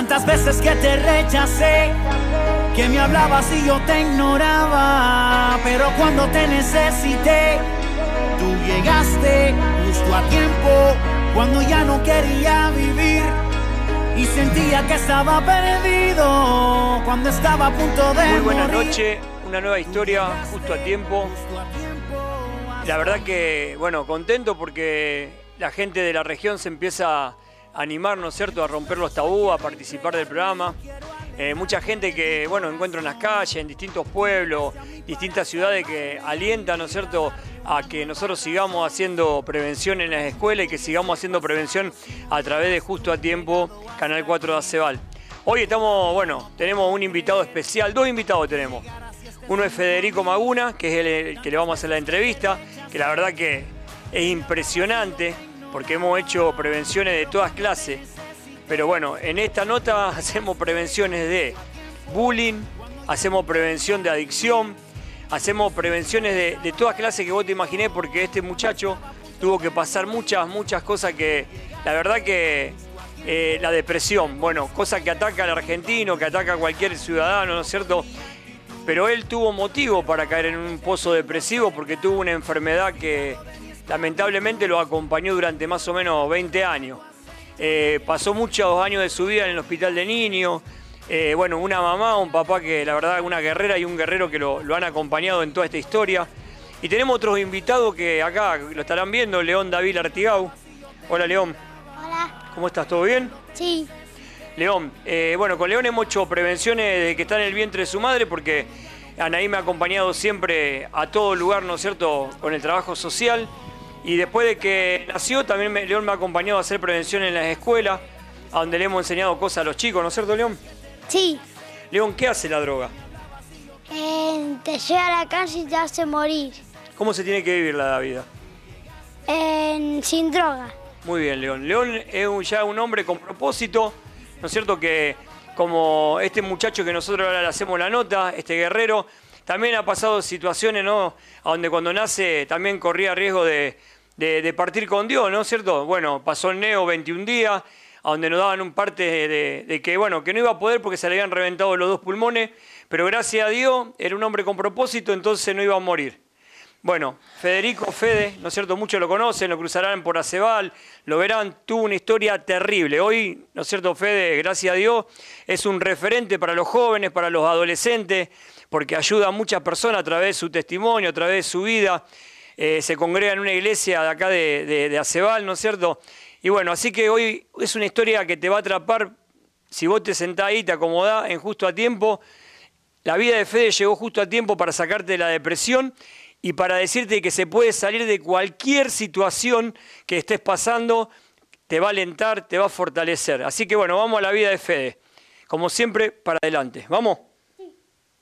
Tantas veces que te rechacé, que me hablabas y yo te ignoraba, pero cuando te necesité, tú llegaste justo a tiempo, cuando ya no quería vivir y sentía que estaba perdido, cuando estaba a punto de Muy buena morir. noche, una nueva historia justo a tiempo. La verdad que, bueno, contento porque la gente de la región se empieza a animar, ¿no es cierto?, a romper los tabúes, a participar del programa. Mucha gente que, bueno, encuentro en las calles, en distintos pueblos, distintas ciudades que alientan, ¿no es cierto?, a que nosotros sigamos haciendo prevención en las escuelas y que sigamos haciendo prevención a través de Justo a Tiempo, Canal 4 de Aceval. Hoy estamos, bueno, tenemos un invitado especial, dos invitados tenemos. Uno es Federico Maguna, que es el que le vamos a hacer la entrevista, que la verdad que es impresionante, porque hemos hecho prevenciones de todas clases. Pero bueno, en esta nota hacemos prevenciones de bullying, hacemos prevención de adicción, hacemos prevenciones de todas clases que vos te imaginés, porque este muchacho tuvo que pasar muchas cosas que, la verdad que la depresión, bueno, cosa que ataca al argentino, que ataca a cualquier ciudadano, ¿no es cierto? Pero él tuvo motivo para caer en un pozo depresivo porque tuvo una enfermedad que lamentablemente lo acompañó durante más o menos 20 años. Pasó muchos años de su vida en el hospital de niños. Bueno, una mamá, un papá que la verdad, una guerrera y un guerrero que lo han acompañado en toda esta historia. Y tenemos otros invitados que acá lo estarán viendo, León David Artigau. Hola, León. Hola. ¿Cómo estás? ¿Todo bien? Sí. León, bueno, con León hemos hecho prevenciones de que está en el vientre de su madre porque Anaí me ha acompañado siempre a todo lugar, ¿no es cierto?, con el trabajo social. Y después de que nació, también León me ha acompañado a hacer prevención en las escuelas, a donde le hemos enseñado cosas a los chicos, ¿no es cierto, León? Sí. León, ¿qué hace la droga? Te lleva a la calle y te hace morir. ¿Cómo se tiene que vivir la vida? Sin droga. Muy bien, León. León es ya un hombre con propósito, ¿no es cierto?, que como este muchacho que nosotros ahora le hacemos la nota, este guerrero, también ha pasado situaciones, ¿no?, a donde cuando nace también corría riesgo de partir con Dios, ¿no es cierto? Bueno, pasó el neo 21 días, a donde nos daban un parte de que, bueno, que no iba a poder porque se le habían reventado los 2 pulmones, pero gracias a Dios era un hombre con propósito, entonces no iba a morir. Bueno, Federico, Fede, ¿no es cierto?, muchos lo conocen, lo cruzarán por Aceval, lo verán, tuvo una historia terrible. Hoy, ¿no es cierto, Fede?, gracias a Dios, es un referente para los jóvenes, para los adolescentes, porque ayuda a muchas personas a través de su testimonio, a través de su vida. Se congrega en una iglesia de acá de Aceval, ¿no es cierto? Y bueno, así que hoy es una historia que te va a atrapar si vos te sentás ahí, te acomodás en Justo a Tiempo. La vida de Fede llegó justo a tiempo para sacarte de la depresión y para decirte que se puede salir de cualquier situación que estés pasando, te va a alentar, te va a fortalecer. Así que bueno, vamos a la vida de Fede. Como siempre, para adelante. ¿Vamos? Sí.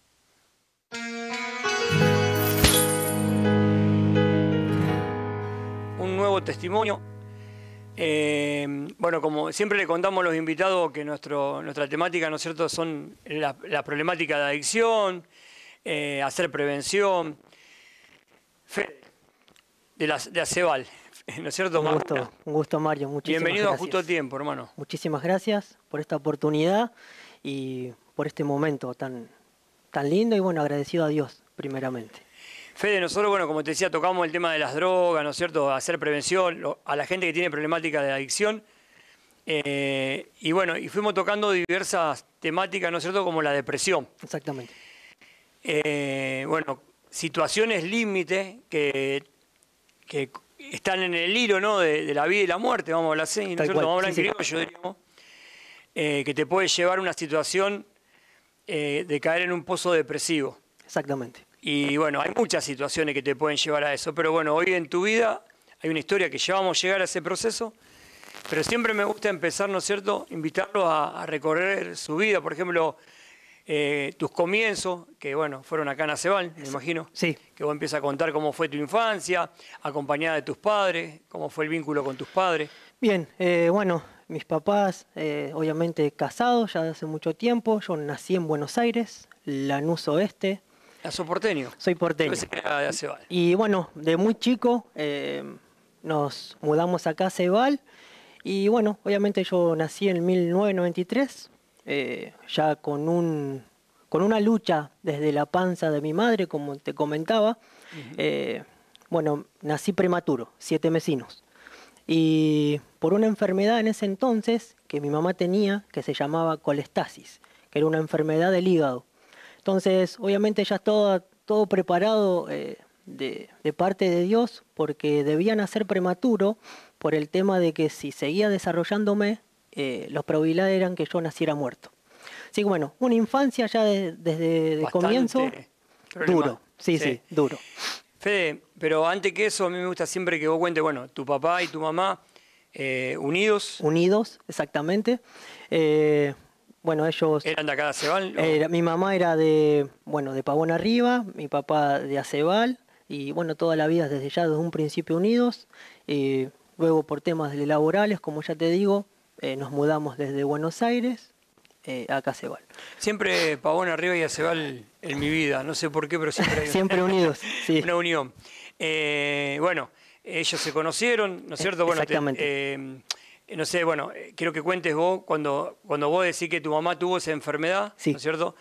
Un nuevo testimonio. Bueno, como siempre le contamos a los invitados que nuestra temática, ¿no es cierto?, son la problemática de adicción, hacer prevención. Fede, de Aceval, ¿no es cierto? Un gusto, Mario. Muchísimas Bienvenido gracias. a Justo a Tiempo, hermano. Muchísimas gracias por esta oportunidad y por este momento tan lindo y bueno, agradecido a Dios primeramente. Fede, nosotros, bueno, como te decía, tocamos el tema de las drogas, ¿no es cierto?, hacer prevención a la gente que tiene problemática de adicción. Y bueno, y fuimos tocando diversas temáticas, ¿no es cierto?, como la depresión. Exactamente. Bueno, situaciones límite que están en el hilo, ¿no?, de la vida y la muerte, vamos a hablar así, ¿no es cierto? Vamos a hablar en criollo, diríamos, que te puede llevar a una situación de caer en un pozo depresivo. Exactamente. Y bueno, hay muchas situaciones que te pueden llevar a eso, pero bueno, hoy en tu vida hay una historia que ya vamos a llegar a ese proceso, pero siempre me gusta empezar, ¿no es cierto?, invitarlos a recorrer su vida, por ejemplo, tus comienzos, que bueno, fueron acá en Aceval, me imagino. Sí. Que vos empiezas a contar cómo fue tu infancia, acompañada de tus padres, cómo fue el vínculo con tus padres. Bien, bueno, mis papás, obviamente casados ya hace mucho tiempo. Yo nací en Buenos Aires, Lanús Oeste. ¿Sos porteño? Soy porteño. Yo pensé que era de Aceval. Y bueno, de muy chico nos mudamos acá a Aceval. Y bueno, obviamente yo nací en 1993. ya con una lucha desde la panza de mi madre, como te comentaba. Bueno, nací prematuro, 7 mesinos. Y por una enfermedad en ese entonces que mi mamá tenía, que se llamaba colestasis, que era una enfermedad del hígado. Entonces, obviamente ya todo preparado de parte de Dios, porque debía nacer prematuro por el tema de que si seguía desarrollándome, los probabilidades eran que yo naciera muerto. Así que bueno, una infancia ya desde el comienzo, duro, sí, duro. Fede, pero antes que eso, a mí me gusta siempre que vos cuentes, bueno, tu papá y tu mamá unidos. Unidos, exactamente. Bueno, ellos... ¿Eran de acá de Acebal? Mi mamá era de Pavón Arriba, mi papá de Acebal, y bueno, toda la vida desde un principio unidos. Luego por temas laborales, como ya te digo, nos mudamos desde Buenos Aires acá a Acebal. Siempre Pavón Arriba y Acebal en mi vida, no sé por qué, pero siempre hay siempre unidos, sí. Una unión. Bueno, ellos se conocieron, ¿no es cierto? Bueno, exactamente. No sé, bueno, quiero que cuentes vos, cuando vos decís que tu mamá tuvo esa enfermedad, sí. ¿No es cierto?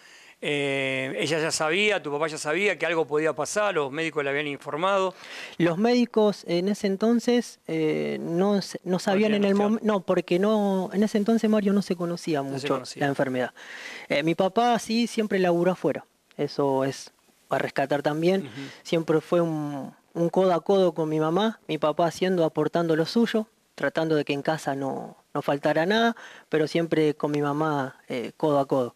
Ella ya sabía, tu papá ya sabía que algo podía pasar, los médicos le habían informado. Los médicos en ese entonces no sabían en el momento, no, porque en ese entonces, Mario, no se conocía mucho la enfermedad. Mi papá sí siempre laburó afuera, eso es a rescatar también. Siempre fue un codo a codo con mi mamá, mi papá aportando lo suyo, tratando de que en casa no faltara nada, pero siempre con mi mamá codo a codo.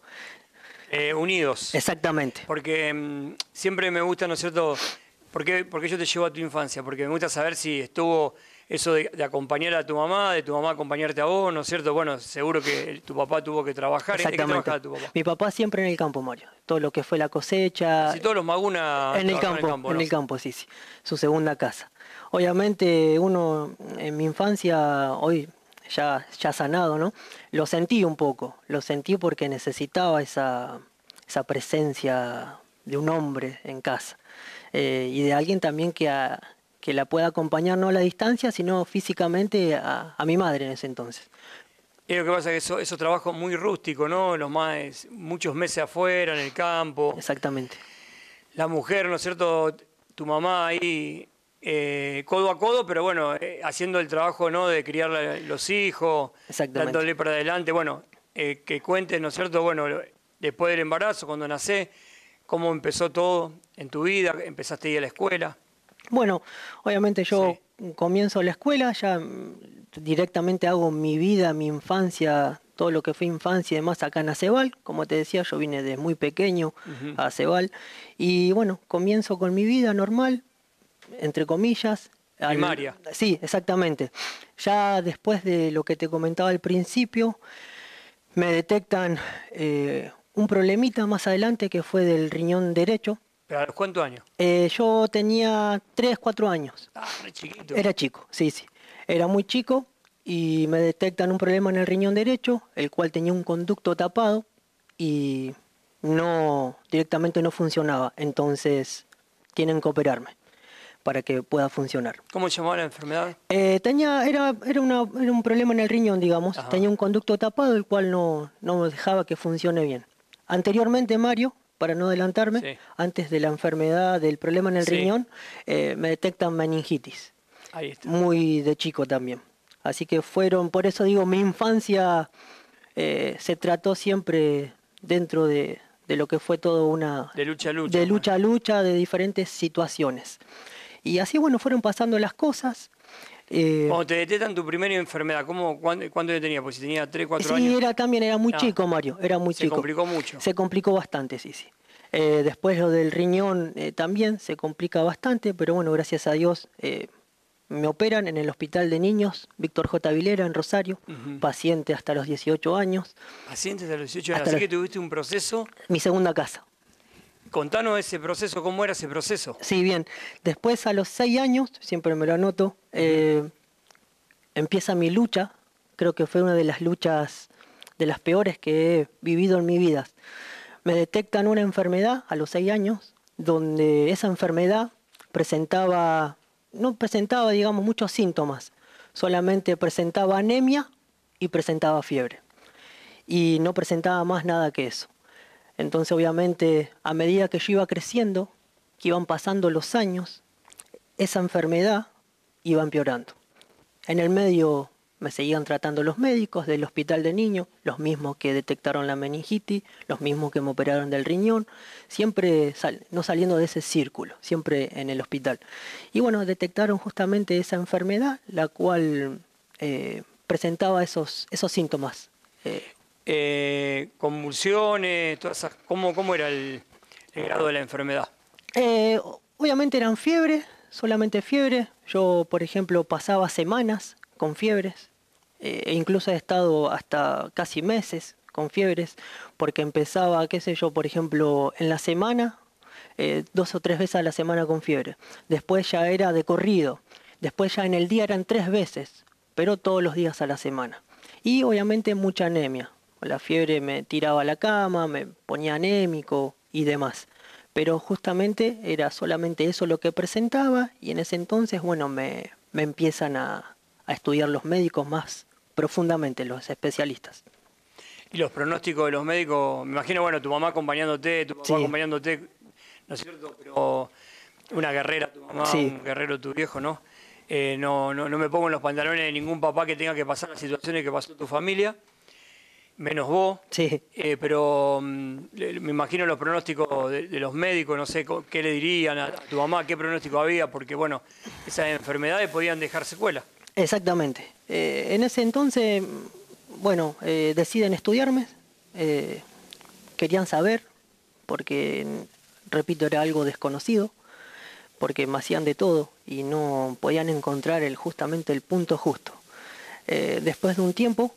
Unidos. Exactamente. Porque siempre me gusta, ¿no es cierto? Porque yo te llevo a tu infancia, porque me gusta saber si estuvo eso de acompañar a tu mamá, de tu mamá acompañarte a vos, ¿no es cierto? Bueno, seguro que tu papá tuvo que trabajar. Exactamente. ¿En qué trabajaba tu papá? Mi papá siempre en el campo, Mario. Todo lo que fue la cosecha. Casi todos los magunas en el campo, sí. Su segunda casa. Obviamente uno en mi infancia, hoy ya sanado, ¿no? Lo sentí un poco, porque necesitaba esa presencia de un hombre en casa y de alguien también que la pueda acompañar no a la distancia, sino físicamente a mi madre en ese entonces. Y lo que pasa es que esos trabajos muy rústicos, ¿no? Muchos meses afuera, en el campo. Exactamente. La mujer, ¿no es cierto? Tu mamá ahí... codo a codo, pero bueno, haciendo el trabajo, ¿no? De criar los hijos, dándole para adelante. Bueno, que cuentes, ¿no es cierto? Bueno, después del embarazo, cuando nacés, ¿cómo empezó todo en tu vida? ¿Empezaste a ir a la escuela? Bueno, obviamente yo comienzo la escuela, ya directamente hago mi vida, mi infancia, todo lo que fue infancia y demás acá en Acebal. Como te decía, yo vine desde muy pequeño a Acebal. Y bueno, comienzo con mi vida normal, entre comillas. Primaria. Sí, exactamente. Ya después de lo que te comentaba al principio, me detectan un problemita más adelante que fue del riñón derecho. ¿Pero a los cuántos años? Yo tenía 3, 4 años. Ah, re chiquito. Era chico, sí. Era muy chico y me detectan un problema en el riñón derecho, el cual tenía un conducto tapado y directamente no funcionaba. Entonces tienen que operarme para que pueda funcionar. ¿Cómo se llamaba la enfermedad? Era un problema en el riñón, digamos. Ajá. Tenía un conducto tapado, el cual no dejaba que funcione bien. Anteriormente, Mario, para no adelantarme, antes de la enfermedad, del problema en el riñón, me detectan meningitis. Ahí está. Muy de chico también. Así que por eso digo, mi infancia se trató siempre dentro de lo que fue todo una... De lucha a lucha. De lucha a lucha, de diferentes situaciones. Y así, bueno, fueron pasando las cosas. Cuando te detectan tu primera enfermedad, ¿cuánto tenía? Pues si tenía 3, 4 años. Sí, era muy chico, Mario, era muy chico. Se complicó mucho. Se complicó bastante, sí. Después lo del riñón también se complica bastante, pero bueno, gracias a Dios me operan en el Hospital de Niños, Víctor J. Vilera, en Rosario, paciente hasta los 18 años. Paciente hasta los 18 años, así que tuviste un proceso... Mi segunda casa. Contanos ese proceso, ¿cómo era ese proceso? Sí, bien. Después a los 6 años, siempre me lo anoto, empieza mi lucha. Creo que fue una de las luchas de las peores que he vivido en mi vida. Me detectan una enfermedad a los 6 años, donde esa enfermedad no presentaba, digamos, muchos síntomas. Solamente presentaba anemia y presentaba fiebre. y no presentaba más nada que eso. Entonces, obviamente, a medida que yo iba creciendo, que iban pasando los años, esa enfermedad iba empeorando. En el medio me seguían tratando los médicos del hospital de niños, los mismos que detectaron la meningitis, los mismos que me operaron del riñón, siempre no saliendo de ese círculo, siempre en el hospital. Y bueno, detectaron justamente esa enfermedad, la cual presentaba esos síntomas. Convulsiones, todas esas, ¿cómo era el grado de la enfermedad? Obviamente eran fiebre, solamente fiebre. Yo, por ejemplo, pasaba semanas con fiebres, e incluso he estado hasta casi meses con fiebres, porque empezaba, qué sé yo, por ejemplo, en la semana, 2 o 3 veces a la semana con fiebre. Después ya era de corrido. Después ya en el día eran 3 veces, pero todos los días a la semana. Y obviamente mucha anemia. La fiebre me tiraba a la cama, me ponía anémico y demás. Pero justamente era solamente eso lo que presentaba, y en ese entonces, bueno, me empiezan a estudiar los médicos más profundamente, los especialistas. Y los pronósticos de los médicos, me imagino, bueno, tu mamá acompañándote, tu papá Sí. acompañándote, ¿no es cierto? Pero una guerrera tu mamá, Sí. un guerrero tu viejo, ¿no? No me pongo en los pantalones de ningún papá que tenga que pasar las situaciones que pasó tu familia, menos vos. Sí. Pero me imagino los pronósticos de los médicos, no sé qué le dirían a tu mamá, qué pronóstico había, porque bueno, esas enfermedades podían dejar secuelas. Exactamente. En ese entonces, bueno, deciden estudiarme, querían saber, porque, repito, era algo desconocido, porque me hacían de todo y no podían encontrar justamente el punto justo. Después de un tiempo,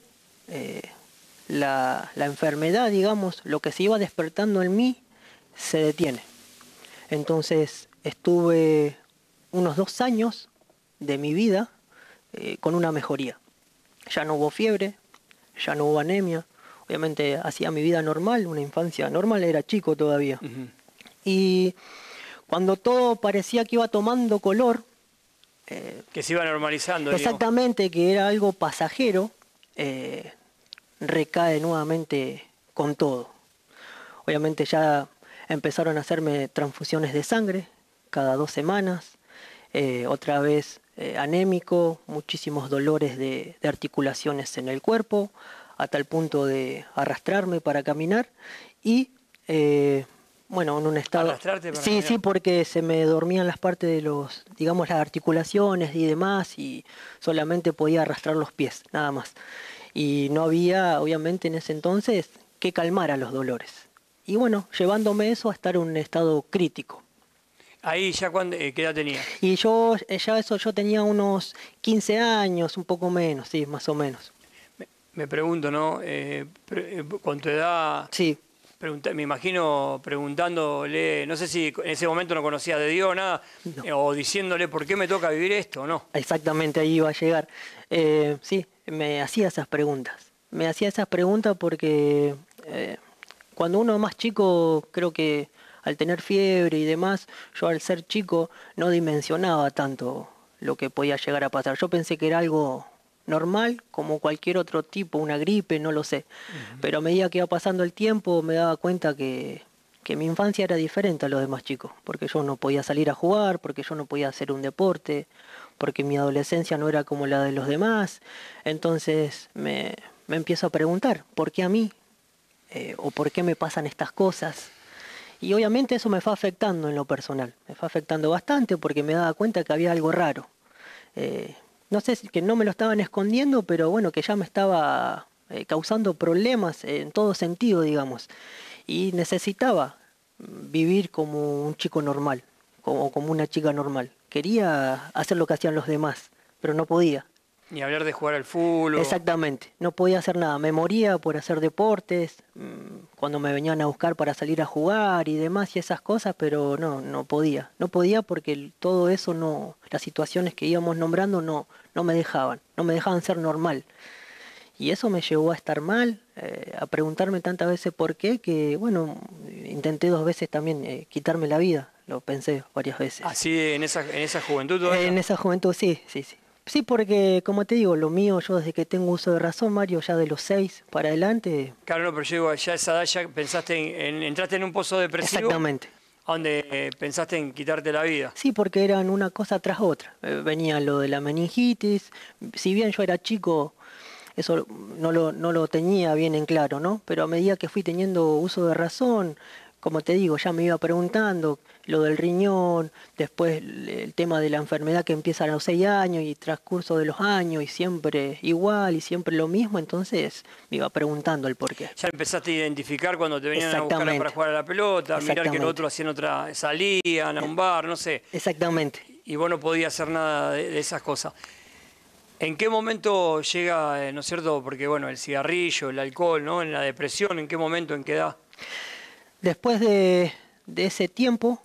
la enfermedad, digamos, lo que se iba despertando en mí, se detiene. Entonces estuve unos 2 años de mi vida con una mejoría. Ya no hubo fiebre, ya no hubo anemia. Obviamente hacía mi vida normal, una infancia normal, era chico todavía. Uh-huh. Y cuando todo parecía que iba tomando color, Que se iba normalizando. exactamente, digamos, que era algo pasajero, recae nuevamente con todo. Obviamente ya empezaron a hacerme transfusiones de sangre cada 2 semanas, otra vez anémico, muchísimos dolores de articulaciones en el cuerpo, a tal punto de arrastrarme para caminar y bueno, en un estado... ¿Arrastrarte para sí, caminar? sí, porque se me dormían las partes de los, digamos, las articulaciones y demás, y solamente podía arrastrar los pies, nada más. Y no había, obviamente, en ese entonces, que calmara los dolores. Y bueno, llevándome eso a estar en un estado crítico. Ahí ya, ¿qué edad tenía? Y yo tenía unos 15 años, un poco menos, sí, más o menos. Me pregunto, ¿no? Con tu edad, Sí, me imagino preguntándole, no sé si en ese momento no conocías de Dios nada, No. o diciéndole por qué me toca vivir esto, ¿o no? exactamente, ahí iba a llegar. Sí, me hacía esas preguntas. Me hacía esas preguntas porque cuando uno es más chico, creo que al tener fiebre y demás, yo al ser chico no dimensionaba tanto lo que podía llegar a pasar. Yo pensé que era algo normal, como cualquier otro tipo, una gripe, no lo sé. Uh-huh. Pero a medida que iba pasando el tiempo me daba cuenta que mi infancia era diferente a los demás chicos, porque yo no podía salir a jugar, porque yo no podía hacer un deporte, porque mi adolescencia no era como la de los demás. Entonces me empiezo a preguntar, ¿por qué a mí? ¿O por qué me pasan estas cosas? Y obviamente eso me fue afectando en lo personal, me fue afectando bastante porque me daba cuenta que había algo raro. No sé si que no me lo estaban escondiendo, pero bueno, que ya me estaba causando problemas en todo sentido, digamos. Y necesitaba vivir como un chico normal, como una chica normal. Quería hacer lo que hacían los demás, pero no podía. Ni hablar de jugar al fútbol. Exactamente, no podía hacer nada. Me moría por hacer deportes, cuando me venían a buscar para salir a jugar y demás y esas cosas, pero no podía. No podía porque todo eso no, las situaciones que íbamos nombrando no me dejaban ser normal. Y eso me llevó a estar mal, a preguntarme tantas veces por qué, que bueno, intenté 2 veces también quitarme la vida, lo pensé varias veces. ¿Así en esa juventud todavía? En esa juventud sí. Sí, porque como te digo, lo mío, yo desde que tengo uso de razón, Mario, ya de los 6 para adelante. Claro, no, pero yo digo, ya a esa edad ya pensaste entraste en un pozo depresivo. Exactamente. Donde pensaste en quitarte la vida. Sí, porque eran una cosa tras otra. Venía lo de la meningitis. Si bien yo era chico, eso no lo tenía bien en claro, ¿no? Pero a medida que fui teniendo uso de razón, como te digo, ya me iba preguntando lo del riñón, después el tema de la enfermedad que empieza a los 6 años y transcurso de los años y siempre igual y siempre lo mismo, entonces me iba preguntando el porqué. Ya empezaste a identificar cuando te venían a buscar para jugar a la pelota, mirar que los otros hacían otra, salían a un bar, no sé. Exactamente. Y vos no podías hacer nada de esas cosas. ¿En qué momento llega, no es cierto? Porque bueno, el cigarrillo, el alcohol, ¿no? En la depresión, ¿en qué momento, en qué edad? Después de ese tiempo,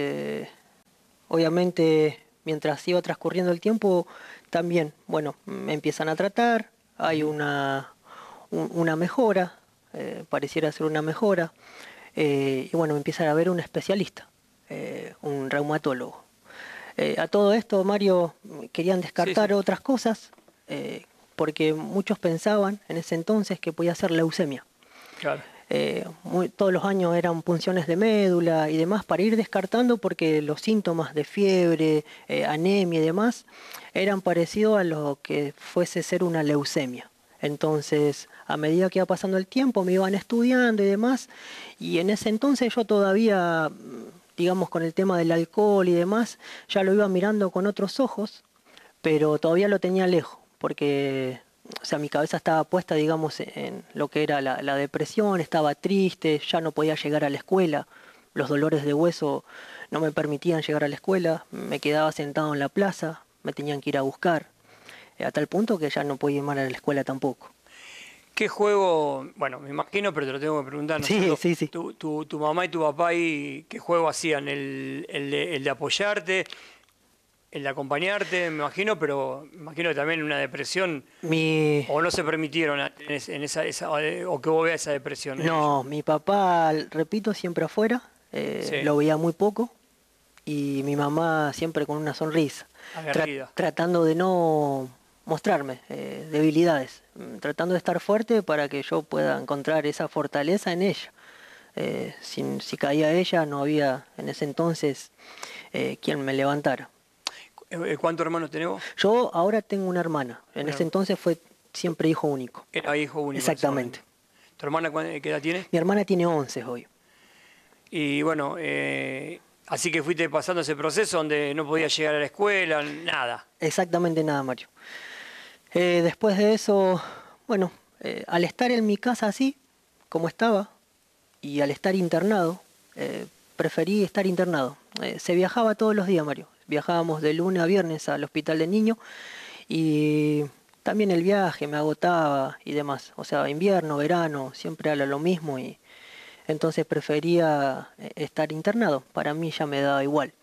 obviamente mientras iba transcurriendo el tiempo, también, bueno, me empiezan a tratar, hay una mejora, pareciera ser una mejora, y bueno, me empiezan a ver un especialista, un reumatólogo. A todo esto, Mario, querían descartar otras cosas, porque muchos pensaban en ese entonces que podía ser leucemia. Claro. Todos los años eran punciones de médula y demás para ir descartando porque los síntomas de fiebre, anemia y demás eran parecidos a lo que fuese ser una leucemia. Entonces, a medida que iba pasando el tiempo, me iban estudiando y demás, y en ese entonces yo todavía, digamos, con el tema del alcohol y demás, ya lo iba mirando con otros ojos, pero todavía lo tenía lejos, porque... O sea, mi cabeza estaba puesta, digamos, en lo que era la depresión, estaba triste, ya no podía llegar a la escuela, los dolores de hueso no me permitían llegar a la escuela, me quedaba sentado en la plaza, me tenían que ir a buscar, a tal punto que ya no podía ir más a la escuela tampoco. ¿Qué juego, bueno, me imagino, pero te lo tengo que preguntar, ¿no? Sí. Tu mamá y tu papá, ¿qué juego hacían? ¿El de apoyarte? El de acompañarte, me imagino, pero me imagino que también una depresión, o no se permitieron en esa o que vos veas esa depresión. No, mi papá, repito, siempre afuera, lo veía muy poco, y mi mamá siempre con una sonrisa, tratando de no mostrarme debilidades, tratando de estar fuerte para que yo pueda encontrar esa fortaleza en ella. Si caía ella, no había en ese entonces quien me levantara. ¿Cuántos hermanos tenemos? Yo ahora tengo una hermana. En ese entonces fue siempre hijo único. Era hijo único. Exactamente. ¿Tu hermana qué edad tiene? Mi hermana tiene 11 hoy. Y bueno, así que fuiste pasando ese proceso donde no podías llegar a la escuela, nada. Exactamente nada, Mario. Después de eso, bueno, al estar en mi casa así, como estaba, y al estar internado, preferí estar internado. Se viajaba todos los días, Mario. Viajábamos de lunes a viernes al hospital de niños y también el viaje me agotaba y demás. O sea, invierno, verano, siempre era lo mismo y entonces prefería estar internado. Para mí ya me daba igual.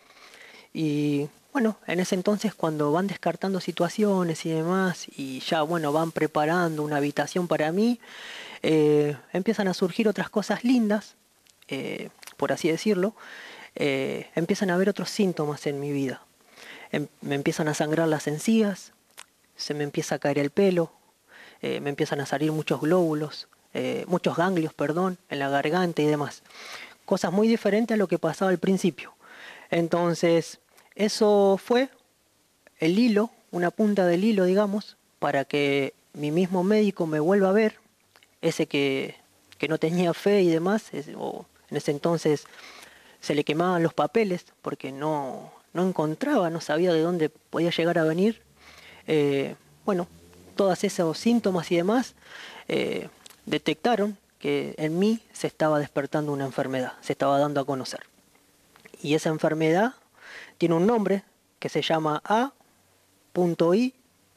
Y bueno, en ese entonces cuando van descartando situaciones y demás y ya, bueno, van preparando una habitación para mí, empiezan a surgir otras cosas lindas, por así decirlo. Empiezan a haber otros síntomas en mi vida. Me empiezan a sangrar las encías, se me empieza a caer el pelo, me empiezan a salir muchos glóbulos, muchos ganglios, perdón, en la garganta y demás. Cosas muy diferentes a lo que pasaba al principio. Entonces, eso fue el hilo, una punta del hilo, digamos, para que mi mismo médico me vuelva a ver, ese que no tenía fe y demás, o en ese entonces se le quemaban los papeles porque no encontraba, no sabía de dónde podía llegar a venir. Bueno, todos esos síntomas y demás detectaron que en mí se estaba despertando una enfermedad, se estaba dando a conocer. Y esa enfermedad tiene un nombre que se llama A.I.J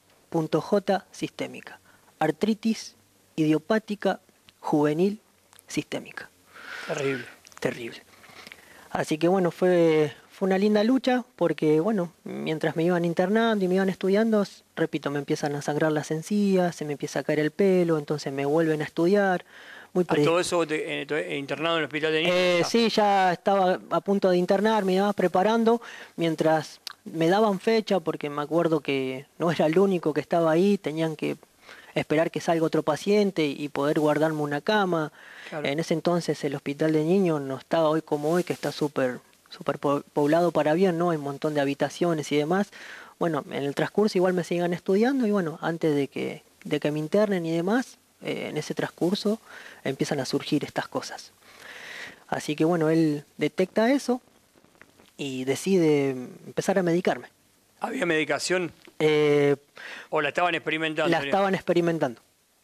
sistémica, artritis idiopática juvenil sistémica. Terrible. Terrible. Así que bueno, fue una linda lucha porque bueno, mientras me iban internando y me iban estudiando, repito, me empiezan a sangrar las encías, se me empieza a caer el pelo, entonces me vuelven a estudiar. ¿Todo eso internado en el hospital de niños? Sí, ya estaba a punto de internarme, me iba preparando, mientras me daban fecha porque me acuerdo que no era el único que estaba ahí, tenían que esperar que salga otro paciente y poder guardarme una cama. Claro. En ese entonces el hospital de niños no estaba hoy como hoy, que está súper poblado para bien, ¿no? Hay un montón de habitaciones y demás. Bueno, en el transcurso igual me sigan estudiando y bueno, antes de que me internen y demás, en ese transcurso empiezan a surgir estas cosas. Así que bueno, él detecta eso y decide empezar a medicarme. ¿Había medicación o la estaban experimentando? La estaban experimentando.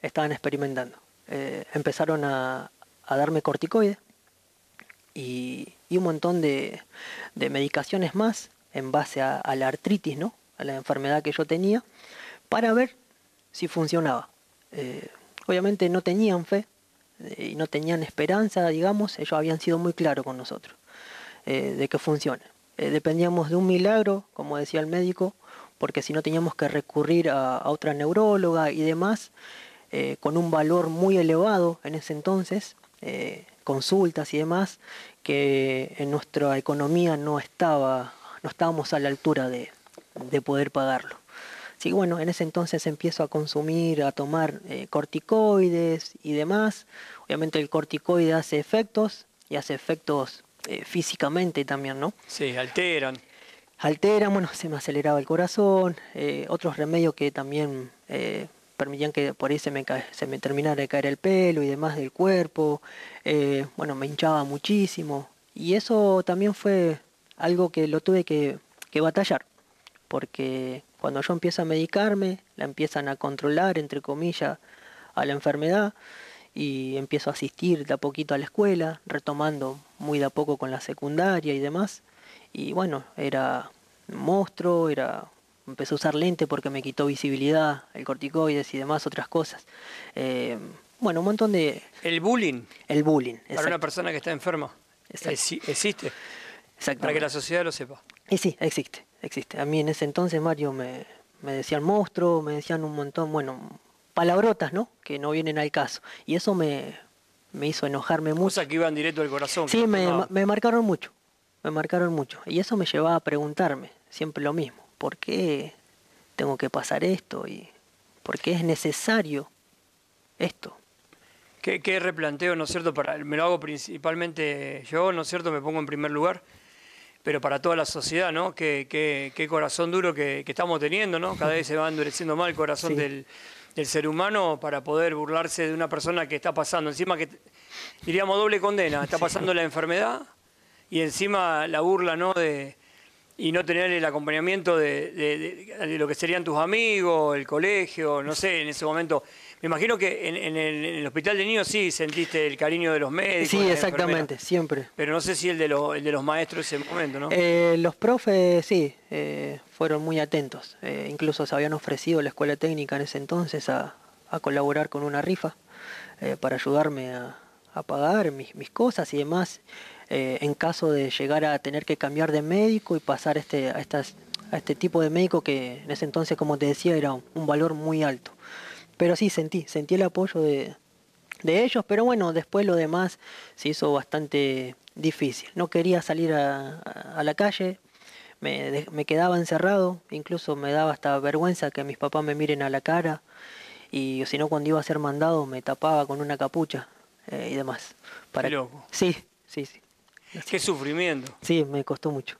Empezaron a darme corticoides y un montón de medicaciones más en base a la artritis, ¿no? A la enfermedad que yo tenía, para ver si funcionaba. Obviamente no tenían fe y no tenían esperanza, digamos. Ellos habían sido muy claros con nosotros de que funcione. Dependíamos de un milagro, como decía el médico, porque si no teníamos que recurrir a otra neuróloga y demás, con un valor muy elevado en ese entonces, consultas y demás, que en nuestra economía no estábamos a la altura de poder pagarlo. Así que bueno, en ese entonces empiezo a consumir, a tomar corticoides y demás. Obviamente el corticoide hace efectos y hace efectos físicamente también, ¿no? Sí, alteran. Bueno, se me aceleraba el corazón, otros remedios que también permitían que por ahí se me terminara de caer el pelo y demás del cuerpo. Bueno, me hinchaba muchísimo y eso también fue algo que lo tuve que batallar, porque cuando yo empiezo a medicarme, la empiezan a controlar, entre comillas, a la enfermedad, y empiezo a asistir de a poquito a la escuela, retomando muy de a poco con la secundaria y demás. Y bueno, era un monstruo, empecé a usar lente porque me quitó visibilidad, el corticoides y demás otras cosas. Bueno, un montón de... El bullying. El bullying, Para exacto. una persona que está enferma. Existe. Para que la sociedad lo sepa. Y sí, existe. A mí en ese entonces, Mario, me decían monstruo, me decían un montón, bueno, palabrotas, ¿no? Que no vienen al caso. Y eso me hizo enojarme mucho. Cosas que iban directo al corazón. Sí, me marcaron mucho. Y eso me llevaba a preguntarme siempre lo mismo. ¿Por qué tengo que pasar esto? ¿Y por qué es necesario esto? ¿Qué replanteo, no es cierto? Me lo hago principalmente yo, ¿no es cierto? Me pongo en primer lugar. Pero para toda la sociedad, ¿no? Qué corazón duro que estamos teniendo, ¿no? Cada vez se va endureciendo más el corazón del ser humano para poder burlarse de una persona que está pasando. Encima que, diríamos, doble condena. Está pasando la enfermedad y encima la burla, ¿no? Y no tener el acompañamiento de lo que serían tus amigos, el colegio, no sé, en ese momento. Me imagino que en el hospital de niños sí sentiste el cariño de los médicos. Sí, exactamente, siempre. Pero no sé si el de los maestros en ese momento, ¿no? Los profes, sí, fueron muy atentos. Incluso se habían ofrecido la escuela técnica en ese entonces a colaborar con una rifa para ayudarme a pagar mis cosas y demás. En caso de llegar a tener que cambiar de médico y pasar a este tipo de médico que en ese entonces, como te decía, era un valor muy alto. Pero sí, sentí el apoyo de ellos, pero bueno, después lo demás se hizo bastante difícil. No quería salir a la calle, me quedaba encerrado, incluso me daba hasta vergüenza que mis papás me miren a la cara, y si no, cuando iba a ser mandado me tapaba con una capucha y demás. Qué loco. Sí. Qué sufrimiento. Sí, me costó mucho.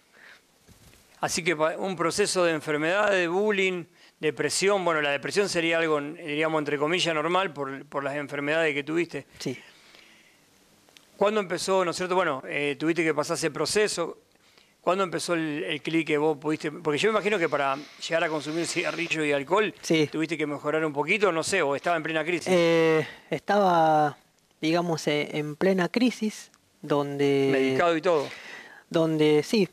Así que un proceso de enfermedad, de bullying, depresión. Bueno, la depresión sería algo, diríamos, entre comillas, normal por las enfermedades que tuviste. Sí. ¿Cuándo empezó, no es cierto? Bueno, tuviste que pasar ese proceso. ¿Cuándo empezó el clic que vos pudiste? Porque yo me imagino que para llegar a consumir cigarrillo y alcohol, sí, tuviste que mejorar un poquito, no sé, o estaba en plena crisis. Estaba, digamos, en plena crisis, donde... Medicado y todo. Donde, sí,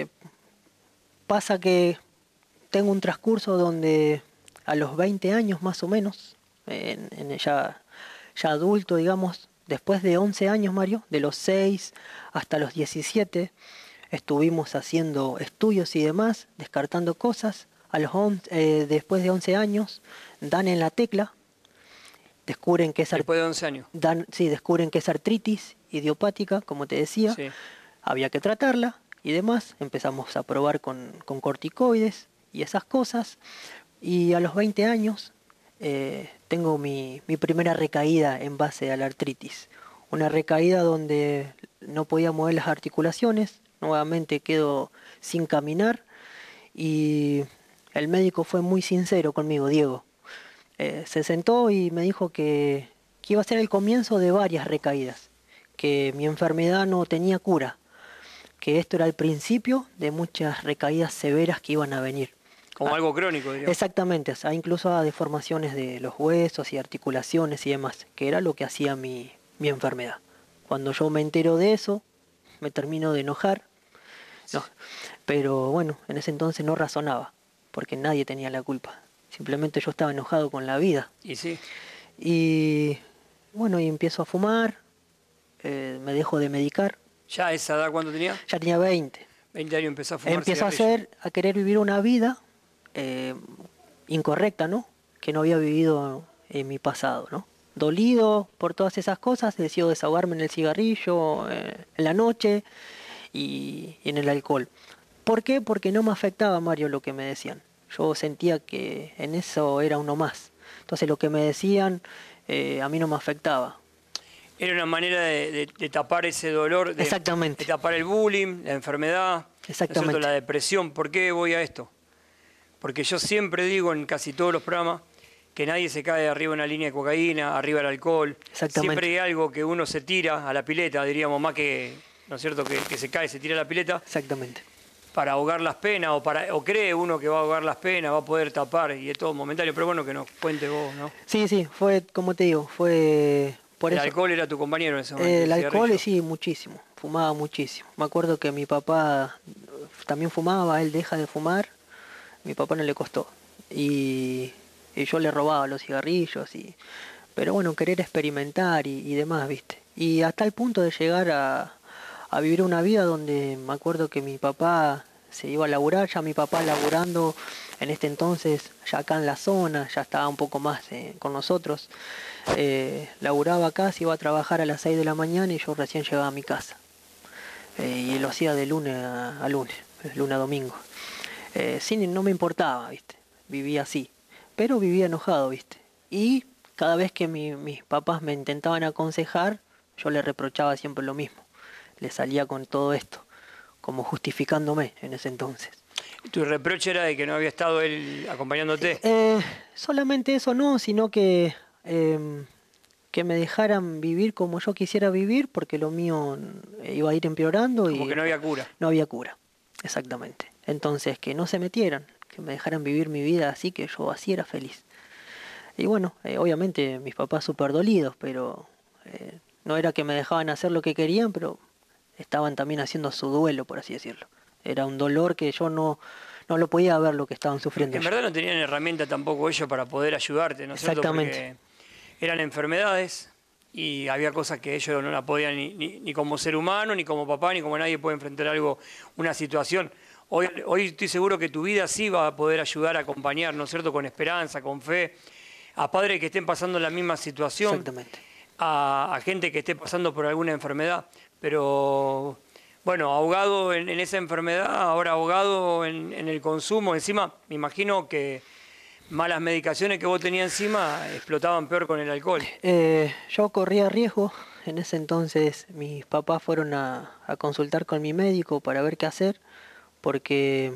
pasa que tengo un transcurso donde a los 20 años más o menos, ya adulto, digamos, después de 11 años, Mario, de los 6 hasta los 17, estuvimos haciendo estudios y demás, descartando cosas. Después de 11 años, dan en la tecla, descubren que es después de 11 años. descubren que es artritis idiopática, como te decía. Sí. Había que tratarla y demás. Empezamos a probar con corticoides y esas cosas. Y a los 20 años tengo mi primera recaída en base a la artritis. Una recaída donde no podía mover las articulaciones, nuevamente quedo sin caminar y el médico fue muy sincero conmigo, Diego. Se sentó y me dijo que iba a ser el comienzo de varias recaídas, que mi enfermedad no tenía cura, que esto era el principio de muchas recaídas severas que iban a venir. Como algo crónico, diríamos. Exactamente, o sea, incluso a deformaciones de los huesos y articulaciones y demás, que era lo que hacía mi enfermedad. Cuando yo me entero de eso, me termino de enojar, no, pero bueno, en ese entonces no razonaba, porque nadie tenía la culpa. Simplemente yo estaba enojado con la vida. Y sí. Y bueno, y empiezo a fumar, me dejo de medicar. ¿Ya a esa edad cuánto tenía? Ya tenía 20. 20 años empezó a fumar Empiezo cigarrillo. a querer vivir una vida incorrecta, ¿no? Que no había vivido en mi pasado, ¿no? Dolido por todas esas cosas, decido desahogarme en el cigarrillo, en la noche y en el alcohol. ¿Por qué? Porque no me afectaba, Mario, lo que me decían. Yo sentía que en eso era uno más. Entonces lo que me decían a mí no me afectaba. Era una manera de tapar ese dolor, Exactamente. de tapar el bullying, la enfermedad, Exactamente. ¿no es cierto?, la depresión. ¿Por qué voy a esto? Porque yo siempre digo en casi todos los programas que nadie se cae arriba de una línea de cocaína, arriba del alcohol. Exactamente. Siempre hay algo que uno se tira a la pileta, diríamos, más que, ¿no es cierto?, que se cae, se tira a la pileta. Exactamente. Para ahogar las penas, o cree uno que va a ahogar las penas, va a poder tapar, y es todo momentáneo. Pero bueno, que nos cuente vos, ¿no? Sí, fue, como te digo, fue por El eso. alcohol era tu compañero en ese momento. El alcohol, cigarrillo. sí, muchísimo. Fumaba muchísimo. Me acuerdo que mi papá también fumaba, él deja de fumar. Mi papá no le costó. Y yo le robaba los cigarrillos. Pero bueno, querer experimentar y demás, ¿viste? Y hasta el punto de llegar a vivir una vida donde me acuerdo que mi papá se iba a laburar, ya mi papá laburando en este entonces, ya acá en la zona, ya estaba un poco más con nosotros. Laburaba acá, se iba a trabajar a las 6 de la mañana y yo recién llegaba a mi casa. Y lo hacía de lunes a lunes, de lunes a domingo. No me importaba, ¿viste? Vivía así, pero vivía enojado, ¿viste? Y cada vez que mis papás me intentaban aconsejar, yo les reprochaba siempre lo mismo. Les salía con todo esto, como justificándome en ese entonces. ¿Tu reproche era de que no había estado él acompañándote? Solamente eso no, sino que me dejaran vivir como yo quisiera vivir, porque lo mío iba a ir empeorando. Como y que no había cura. No había cura, exactamente. Entonces, que no se metieran, que me dejaran vivir mi vida así, que yo así era feliz. Y bueno, obviamente mis papás súper dolidos, pero no era que me dejaban hacer lo que querían, pero estaban también haciendo su duelo, por así decirlo. Era un dolor que yo no lo podía ver lo que estaban sufriendo. En verdad no tenían herramienta tampoco ellos para poder ayudarte, ¿no es cierto? Exactamente. Porque eran enfermedades y había cosas que ellos no la podían ni como ser humano, ni como papá, ni como nadie puede enfrentar una situación. Hoy estoy seguro que tu vida sí va a poder ayudar a acompañar, ¿no es cierto?, con esperanza, con fe, a padres que estén pasando la misma situación. Exactamente. A gente que esté pasando por alguna enfermedad. Pero bueno, ahogado en esa enfermedad, ahora ahogado en el consumo, encima me imagino que malas medicaciones que vos tenías encima explotaban peor con el alcohol. Yo corría riesgo, en ese entonces mis papás fueron a consultar con mi médico para ver qué hacer, porque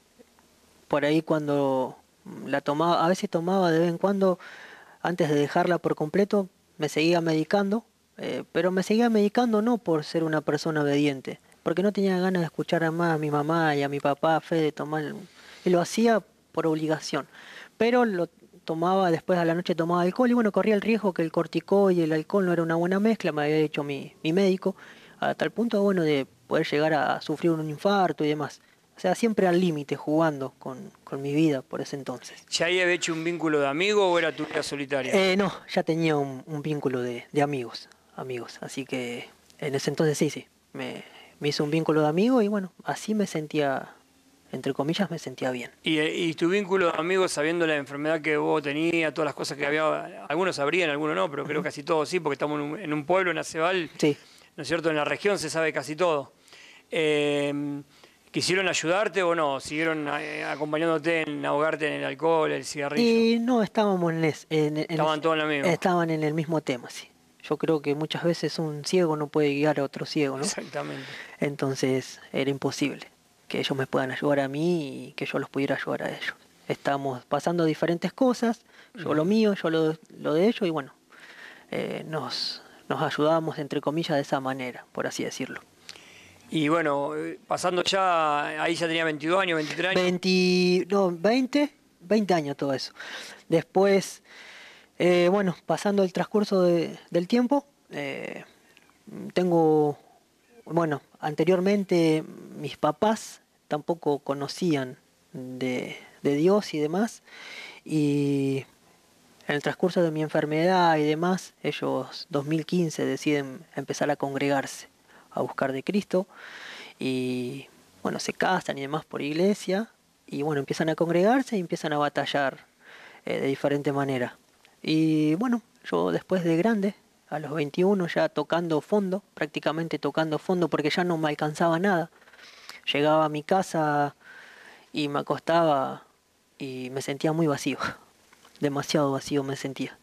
por ahí cuando la tomaba, a veces tomaba de vez en cuando, antes de dejarla por completo, me seguía medicando. Pero me seguía medicando no por ser una persona obediente, porque no tenía ganas de escuchar más a mi mamá y a mi papá fe de tomar, y lo hacía por obligación, pero lo tomaba, después a la noche tomaba alcohol y bueno, corría el riesgo que el corticoide y el alcohol no era una buena mezcla, me había dicho mi médico, a tal punto bueno de poder llegar a sufrir un infarto y demás. O sea, siempre al límite, jugando con mi vida por ese entonces. ¿Ya ahí había hecho un vínculo de amigo o era tu vida solitaria? No, ya tenía un vínculo de amigos, así que en ese entonces sí, me hizo un vínculo de amigo y bueno, así me sentía, entre comillas, me sentía bien. ¿Y tu vínculo de amigos, sabiendo la enfermedad que vos tenías, todas las cosas que había, algunos sabrían, algunos no, pero creo que casi todos sí, porque estamos en un pueblo, en Aceval, Sí. ¿no es cierto?, en la región se sabe casi todo. ¿Quisieron ayudarte o no? ¿Siguieron acompañándote en ahogarte en el alcohol, el cigarrillo? Y no estábamos Estaban todos en la misma. Estaban en el mismo tema, sí. Yo creo que muchas veces un ciego no puede guiar a otro ciego, ¿no? Exactamente. Entonces era imposible que ellos me puedan ayudar a mí y que yo los pudiera ayudar a ellos. Estamos pasando diferentes cosas, yo lo mío, yo lo de ellos, y bueno, nos ayudábamos, entre comillas, de esa manera, por así decirlo. Y bueno, pasando ya, ahí ya tenía 22 años, 23 años. 20 años todo eso. Después, bueno, pasando el transcurso del tiempo, bueno, anteriormente mis papás tampoco conocían de Dios y demás, y en el transcurso de mi enfermedad y demás, ellos 2015 deciden empezar a congregarse, a buscar de Cristo, y bueno, se casan y demás por iglesia, y bueno, empiezan a congregarse y empiezan a batallar de diferente manera. Y bueno, yo después de grande, a los 21 ya tocando fondo, prácticamente tocando fondo porque ya no me alcanzaba nada. Llegaba a mi casa y me acostaba y me sentía muy vacío, demasiado vacío me sentía.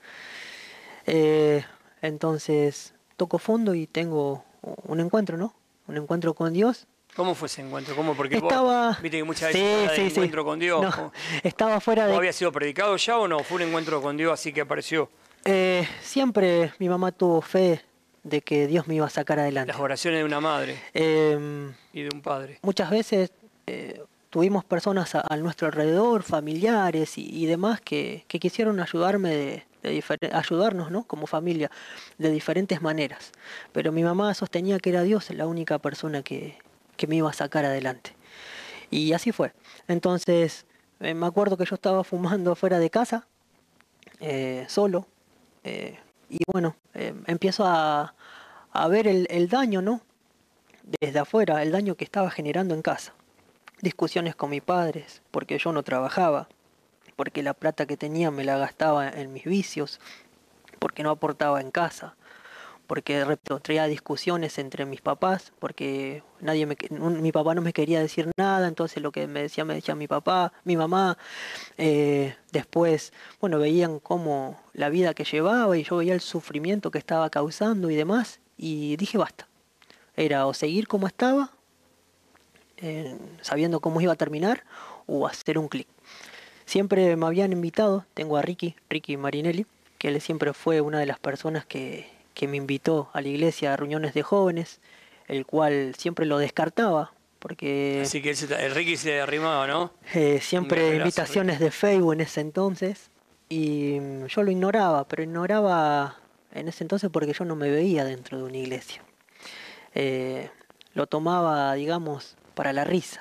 Entonces toco fondo y tengo un encuentro, ¿no? Un encuentro con Dios. ¿Cómo fue ese encuentro? ¿Cómo? Porque estaba... vos, viste que muchas veces sí, encuentro con Dios. No, estaba fuera de... ¿Había sido predicado ya o no? ¿Fue un encuentro con Dios así que apareció? Siempre mi mamá tuvo fe de que Dios me iba a sacar adelante. Las oraciones de una madre y de un padre. Muchas veces tuvimos personas a nuestro alrededor, familiares y demás, que quisieron ayudarme ayudarnos, ¿no? Como familia, de diferentes maneras. Pero mi mamá sostenía que era Dios la única persona que me iba a sacar adelante. Y así fue. Entonces, me acuerdo que yo estaba fumando fuera de casa, solo, y bueno, empiezo a ver el daño, ¿no? Desde afuera, el daño que estaba generando en casa. Discusiones con mis padres, porque yo no trabajaba, porque la plata que tenía me la gastaba en mis vicios, porque no aportaba en casa, porque repito, traía discusiones entre mis papás, porque mi papá no me quería decir nada, entonces lo que me decía mi papá, mi mamá. Después, bueno, veían cómo la vida que llevaba y yo veía el sufrimiento que estaba causando y demás, y dije basta. Era o seguir como estaba, sabiendo cómo iba a terminar, o hacer un clic. Siempre me habían invitado, tengo a Ricky Marinelli, que él siempre fue una de las personas que me invitó a la iglesia a reuniones de jóvenes, el cual siempre lo descartaba, porque... Así que el Ricky se arrimaba, ¿no? Siempre invitaciones de Facebook en ese entonces, y yo lo ignoraba, pero ignoraba en ese entonces porque yo no me veía dentro de una iglesia. Lo tomaba, digamos, para la risa.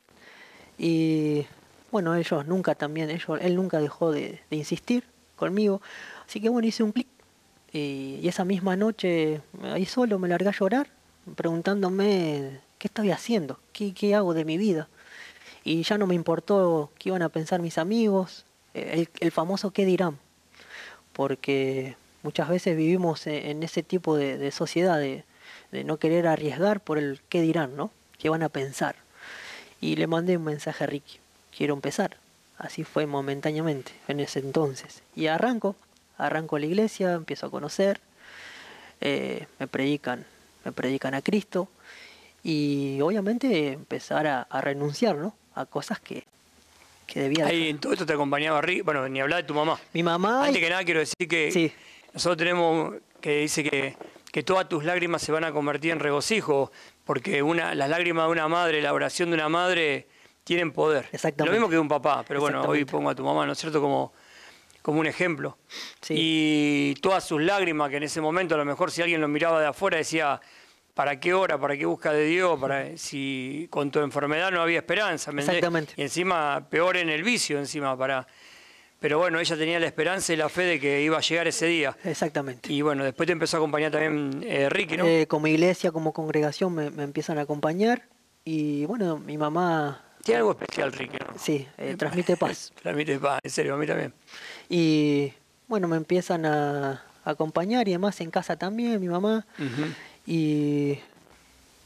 Y bueno, él nunca dejó de insistir conmigo, así que bueno, hice un clic. Y esa misma noche, ahí solo me largué a llorar, preguntándome qué estaba haciendo, qué hago de mi vida. Y ya no me importó qué iban a pensar mis amigos, el famoso qué dirán. Porque muchas veces vivimos en ese tipo de sociedad, de no querer arriesgar por el qué dirán, ¿no? ¿Qué van a pensar? Y le mandé un mensaje a Ricky, quiero empezar. Así fue momentáneamente, en ese entonces. Y arranco la iglesia, empiezo a conocer, me predican a Cristo, y obviamente empezar a renunciar, ¿no? A cosas que debía Ahí en todo esto te acompañaba Ricky, bueno, ni hablar de tu mamá. Mi mamá... Antes que nada quiero decir que sí. Nosotros tenemos que dice que todas tus lágrimas se van a convertir en regocijo, porque las lágrimas de una madre, la oración de una madre tienen poder. Exactamente. Lo mismo que de un papá, pero bueno, hoy pongo a tu mamá, ¿no es cierto?, como un ejemplo. Sí. Y todas sus lágrimas, que en ese momento a lo mejor si alguien lo miraba de afuera decía, ¿para qué ora? ¿Para qué busca de Dios? Si con tu enfermedad no había esperanza. Exactamente. Y encima, peor en el vicio, Pero bueno, ella tenía la esperanza y la fe de que iba a llegar ese día. Exactamente. Y bueno, después te empezó a acompañar también Ricky, ¿no? Como iglesia, como congregación me empiezan a acompañar. Y bueno, mi mamá... Tiene algo especial, Ricky, ¿no? Sí, transmite paz. Transmite paz, en serio, a mí también. Y bueno, me empiezan a acompañar y además en casa también, mi mamá. Uh-huh. Y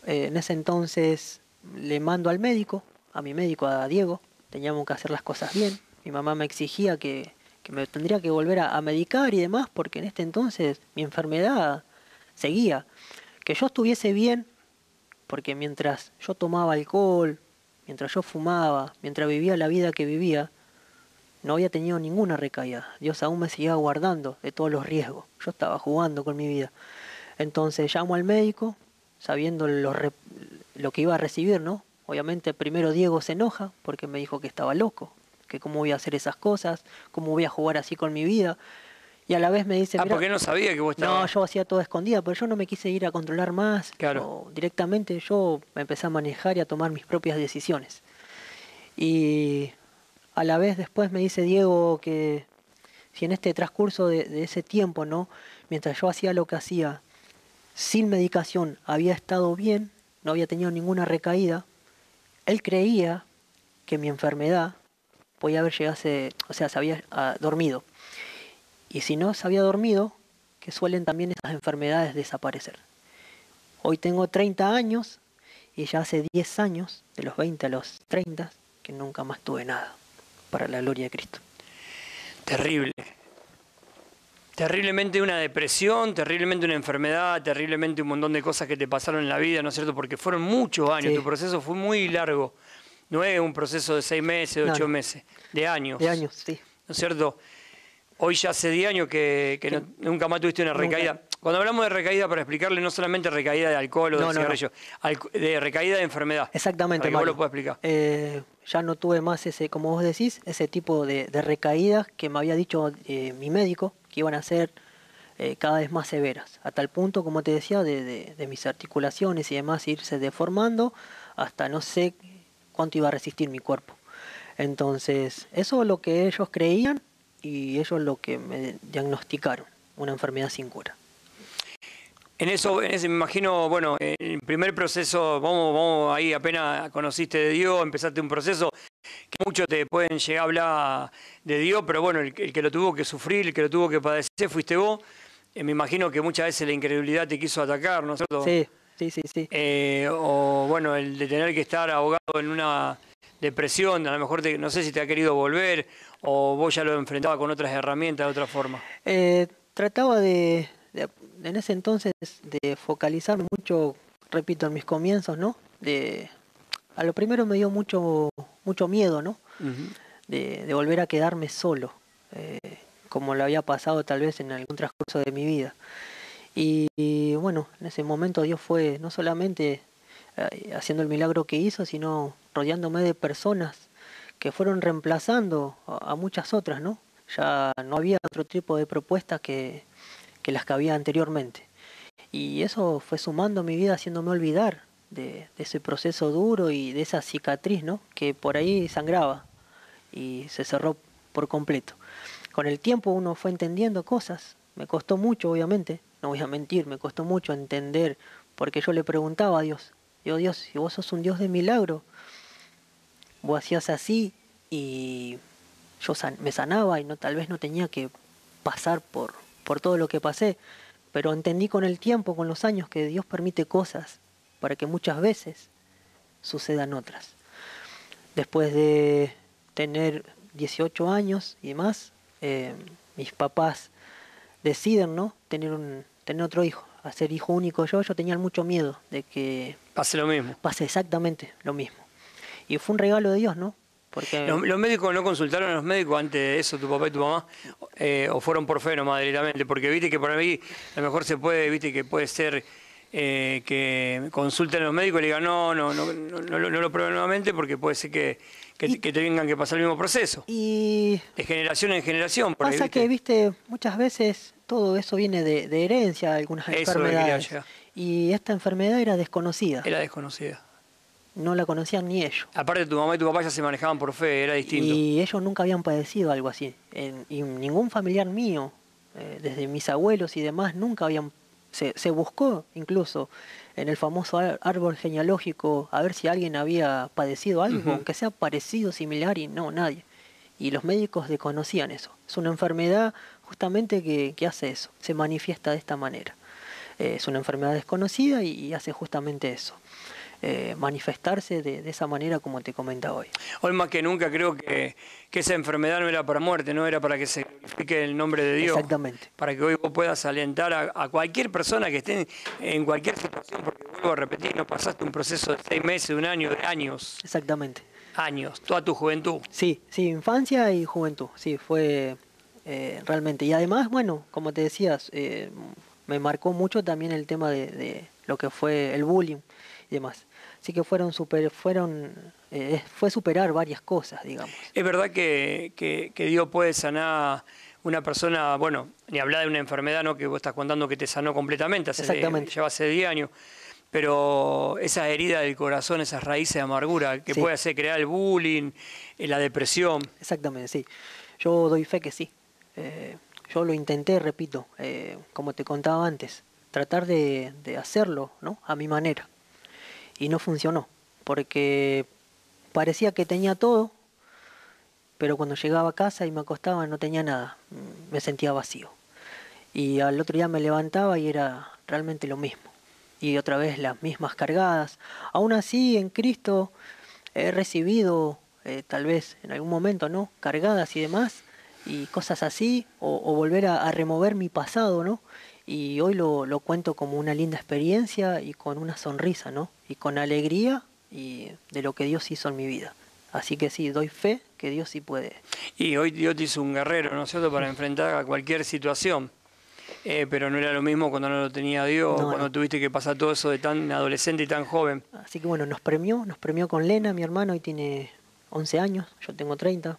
En ese entonces le mando al médico, a mi médico, a Diego. Teníamos que hacer las cosas bien. Mi mamá me exigía que me tendría que volver a medicar y demás, porque en este entonces mi enfermedad seguía. Que yo estuviese bien, porque mientras yo tomaba alcohol, mientras yo fumaba, mientras vivía la vida que vivía, no había tenido ninguna recaída. Dios aún me seguía guardando de todos los riesgos. Yo estaba jugando con mi vida. Entonces llamo al médico, sabiendo lo que iba a recibir, ¿no? Obviamente primero Diego se enoja porque me dijo que estaba loco, que cómo voy a hacer esas cosas, cómo voy a jugar así con mi vida. Y a la vez me dice... Ah, porque no sabía que vos estabas... No, yo hacía todo escondida, pero yo no me quise ir a controlar más. Claro. Directamente yo me empecé a manejar y a tomar mis propias decisiones. Y a la vez después me dice Diego que si en este transcurso de ese tiempo, ¿no? Mientras yo hacía lo que hacía, sin medicación, había estado bien, no había tenido ninguna recaída, él creía que mi enfermedad podía haber llegado, o sea, se había dormido. Y si no se había dormido, que suelen también esas enfermedades desaparecer. Hoy tengo 30 años y ya hace 10 años, de los 20 a los 30, que nunca más tuve nada, para la gloria de Cristo. Terrible. Terriblemente una depresión, terriblemente una enfermedad, terriblemente un montón de cosas que te pasaron en la vida, ¿no es cierto? Porque fueron muchos años, Sí. Tu proceso fue muy largo. No es un proceso de 6 meses, de 8 meses, de años. De años, sí. ¿No es cierto? Hoy ya hace 10 años que nunca más tuviste una recaída. Nunca. Cuando hablamos de recaída, para explicarle, no solamente recaída de alcohol o de cigarrillo, de recaída de enfermedad. Exactamente, para que vos Mario. lo puedas explicar. Ya no tuve más ese, como vos decís, ese tipo de recaídas que me había dicho mi médico que iban a ser cada vez más severas. A tal punto, como te decía, de mis articulaciones y demás irse deformando hasta no sé cuánto iba a resistir mi cuerpo. Entonces, eso es lo que ellos creían y ellos lo que me diagnosticaron, una enfermedad sin cura. En ese me imagino, bueno, el primer proceso, vamos ahí apenas conociste de Dios, empezaste un proceso que muchos te pueden llegar a hablar de Dios, pero bueno, el que lo tuvo que sufrir, el que lo tuvo que padecer fuiste vos. Me imagino que muchas veces la incredulidad te quiso atacar, ¿no es cierto? Sí. O bueno, el de tener que estar ahogado en una depresión, a lo mejor no sé si te ha querido volver o vos ya lo enfrentabas con otras herramientas de otra forma. Trataba en ese entonces de focalizarme mucho, repito, en mis comienzos, ¿no? A lo primero me dio mucho miedo, ¿no? Uh-huh. De volver a quedarme solo, como lo había pasado tal vez en algún transcurso de mi vida. Y bueno, en ese momento Dios fue no solamente haciendo el milagro que hizo, sino rodeándome de personas que fueron reemplazando a muchas otras, ¿no? Ya no había otro tipo de propuestas que las que había anteriormente. Y eso fue sumando a mi vida, haciéndome olvidar de ese proceso duro y de esa cicatriz, ¿no? Que por ahí sangraba y se cerró por completo. Con el tiempo uno fue entendiendo cosas. Me costó mucho, obviamente, no voy a mentir, me costó mucho entender, porque yo le preguntaba a Dios, digo, Dios, si vos sos un Dios de milagro, vos hacías así y yo me sanaba y tal vez no tenía que pasar por todo lo que pasé, pero entendí con el tiempo, con los años, que Dios permite cosas para que muchas veces sucedan otras. Después de tener 18 años y más, mis papás deciden, ¿no? tener otro hijo, hacer hijo único. Yo tenía mucho miedo de que pase lo mismo. Pase exactamente lo mismo. Y fue un regalo de Dios, ¿no? Porque ¿Los médicos no consultaron a los médicos antes de eso, tu papá y tu mamá? ¿O fueron por fe nomás directamente? Porque viste que por ahí a lo mejor se puede, viste que puede ser que consulten a los médicos y le digan no lo prueben nuevamente porque puede ser que te tengan que pasar el mismo proceso. Y de generación en generación. Por pasa ahí, que, viste, muchas veces todo eso viene de herencia, algunas enfermedades. Y esta enfermedad era desconocida. Era desconocida. No la conocían ni ellos. Aparte tu mamá y tu papá ya se manejaban por fe, era distinto. Y ellos nunca habían padecido algo así. Y ningún familiar mío, desde mis abuelos y demás, nunca habían... Se buscó incluso en el famoso árbol genealógico a ver si alguien había padecido algo, aunque sea parecido, similar, y no, nadie. Y los médicos desconocían eso. Es una enfermedad justamente que hace eso, se manifiesta de esta manera. Es una enfermedad desconocida y hace justamente eso. Manifestarse de esa manera como te comentaba hoy. Hoy más que nunca creo que esa enfermedad no era para muerte, no era para que se glorifique el nombre de Dios. Exactamente. Para que hoy vos puedas alentar a cualquier persona que esté en cualquier situación, porque vuelvo a repetir, no pasaste un proceso de 6 meses, de un año, de años. Exactamente. Años, toda tu juventud. Sí, infancia y juventud, sí, fue realmente. Y además, bueno, como te decías, me marcó mucho también el tema de lo que fue el bullying y demás. Así que fue superar varias cosas, digamos. Es verdad que Dios puede sanar una persona, bueno, ni hablar de una enfermedad, ¿no? Que vos estás contando que te sanó completamente, Exactamente. lleva hace 10 años, pero esas heridas del corazón, esas raíces de amargura que Sí. puede hacer crear el bullying, la depresión. Exactamente, sí. Yo doy fe que sí. Yo lo intenté, repito, como te contaba antes, tratar de hacerlo, ¿no? A mi manera. Y no funcionó, porque parecía que tenía todo, pero cuando llegaba a casa y me acostaba no tenía nada, me sentía vacío. Y al otro día me levantaba y era realmente lo mismo. Y otra vez las mismas cargadas. Aún así, en Cristo he recibido, tal vez en algún momento, ¿no? Cargadas y demás, y cosas así, o volver a remover mi pasado, ¿no? Y hoy lo cuento como una linda experiencia y con una sonrisa, ¿no? Y con alegría y de lo que Dios hizo en mi vida. Así que sí, doy fe que Dios sí puede. Y hoy Dios te hizo un guerrero, ¿no es cierto?, para enfrentar a cualquier situación. Pero no era lo mismo cuando no lo tenía Dios, No, cuando no. tuviste que pasar todo eso de tan adolescente y tan joven. Así que bueno, nos premió con Lena, mi hermano, hoy tiene 11 años, yo tengo 30.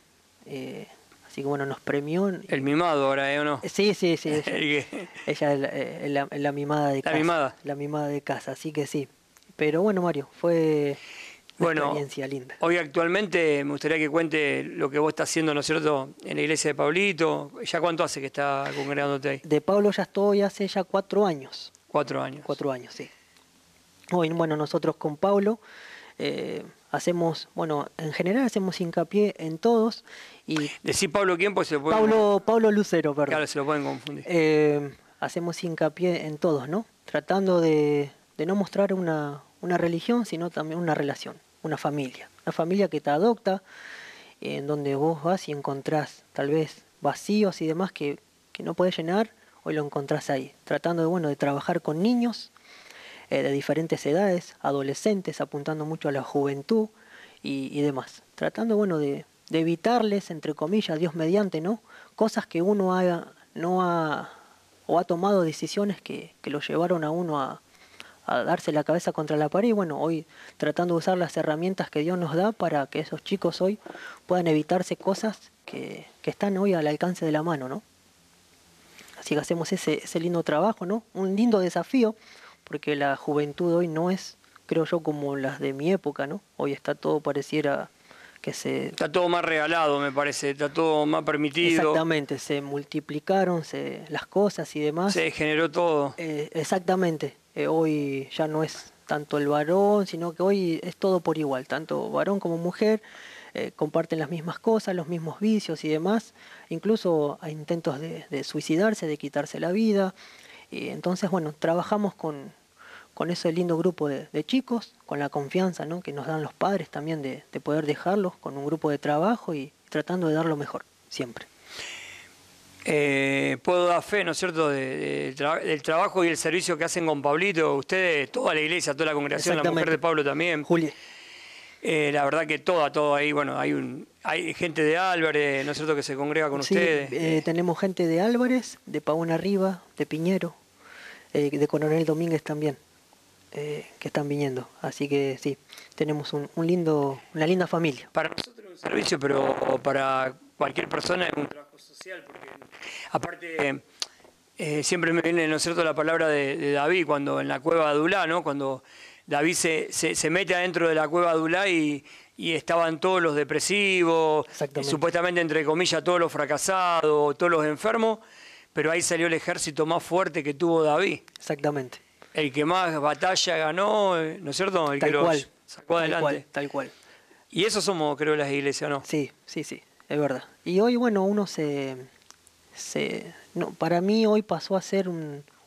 Así que bueno, nos premió. El mimado ahora, ¿o no? Sí. El que- Ella es la mimada de casa. mimada. La mimada de casa, así que sí. Pero bueno, Mario, fue una Bueno, experiencia linda. hoy actualmente me gustaría que cuente lo que vos estás haciendo, ¿no es cierto?, en la iglesia de Pablito. ¿Ya cuánto hace que está congregándote ahí? De Pablo ya estoy hace ya 4 años. 4 años. 4 años, sí. Hoy, bueno, nosotros con Pablo hacemos, bueno, en general hacemos hincapié en todos. Y Decí Pablo quién, pues se lo pueden... Pablo Lucero, perdón. Claro, se lo pueden confundir. Hacemos hincapié en todos, ¿no? Tratando de no mostrar una religión, sino también una relación, una familia que te adopta, en donde vos vas y encontrás tal vez vacíos y demás que no podés llenar, hoy lo encontrás ahí, tratando de, bueno, de trabajar con niños de diferentes edades, adolescentes, apuntando mucho a la juventud y demás, tratando, bueno, de evitarles, entre comillas, Dios mediante, ¿no? Cosas que uno ha tomado decisiones que lo llevaron a uno a darse la cabeza contra la pared. Y bueno, hoy tratando de usar las herramientas que Dios nos da para que esos chicos hoy puedan evitarse cosas que están hoy al alcance de la mano, ¿no? Así que hacemos ese lindo trabajo, ¿no? Un lindo desafío, porque la juventud hoy no es, creo yo, como las de mi época, ¿no? Hoy está todo, pareciera que se... Está todo más regalado, me parece, está todo más permitido. Exactamente, se multiplicaron las cosas y demás. Se generó todo. Exactamente, hoy ya no es tanto el varón, sino que hoy es todo por igual, tanto varón como mujer comparten las mismas cosas, los mismos vicios y demás, incluso hay intentos de suicidarse, de quitarse la vida, y entonces bueno, trabajamos con ese lindo grupo de chicos, con la confianza, ¿no?, que nos dan los padres también de poder dejarlos con un grupo de trabajo y tratando de dar lo mejor, siempre. Puedo dar fe, ¿no es cierto?, del trabajo y el servicio que hacen con Pablito, ustedes, toda la iglesia, toda la congregación, la mujer de Pablo también. Juli. La verdad que todo ahí, bueno, hay gente de Álvarez, ¿no es cierto?, que se congrega con Sí, ustedes. tenemos gente de Álvarez, de Pavón Arriba, de Piñero, de Coronel Domínguez también, que están viniendo. Así que sí, tenemos una linda familia. Para nosotros es un servicio, pero para cualquier persona es un trabajo social, porque aparte siempre me viene, ¿no es cierto?, la palabra de David, cuando en la cueva de Adulá, ¿no?, cuando David se mete adentro de la cueva de Adulá y estaban todos los depresivos, supuestamente, entre comillas, todos los fracasados, todos los enfermos, pero ahí salió el ejército más fuerte que tuvo David. Exactamente. El que más batalla ganó, ¿no es cierto?, el Tal que cual, los sacó adelante. Tal cual. Y eso somos, creo, las iglesias, ¿no? Sí, es verdad. Y hoy, bueno, uno para mí hoy pasó a ser un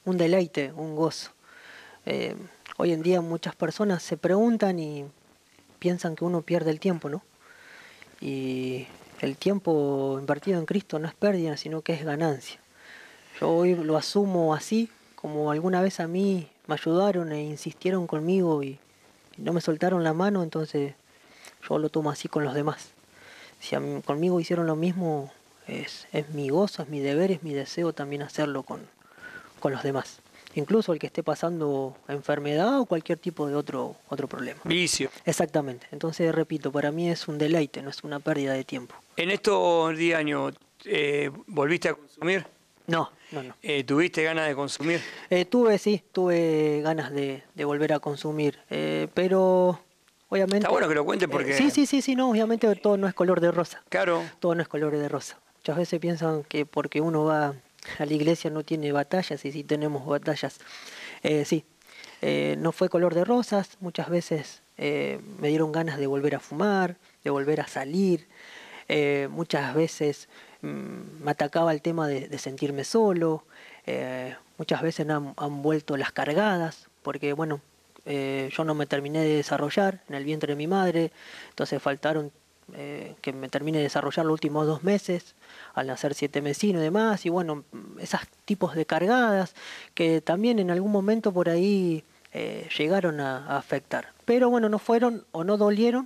un deleite, un gozo. Hoy en día muchas personas se preguntan y piensan que uno pierde el tiempo, ¿no? Y el tiempo invertido en Cristo no es pérdida, sino que es ganancia. Yo hoy lo asumo así, como alguna vez a mí me ayudaron e insistieron conmigo y no me soltaron la mano, entonces yo lo tomo así con los demás. Si conmigo hicieron lo mismo, es mi gozo, es mi deber, es mi deseo también hacerlo con los demás. Incluso el que esté pasando enfermedad o cualquier tipo de otro problema. Vicio. Exactamente. Entonces, repito, para mí es un deleite, no es una pérdida de tiempo. En estos 10 años, ¿volviste a consumir? No. ¿Tuviste ganas de consumir? Tuve ganas de volver a consumir, pero obviamente... Está bueno que lo cuentes porque... Sí, no, obviamente todo no es color de rosa. Claro. Todo no es color de rosa. Muchas veces piensan que porque uno va a la iglesia no tiene batallas, y sí tenemos batallas. No fue color de rosas, muchas veces me dieron ganas de volver a fumar, de volver a salir, muchas veces me atacaba el tema de sentirme solo, muchas veces han vuelto las cargadas, porque bueno, yo no me terminé de desarrollar en el vientre de mi madre, entonces faltaron que me termine de desarrollar los últimos 2 meses, al nacer 7 mesinos y demás, y bueno, esos tipos de cargadas que también en algún momento por ahí llegaron a afectar. Pero bueno, no fueron o no dolieron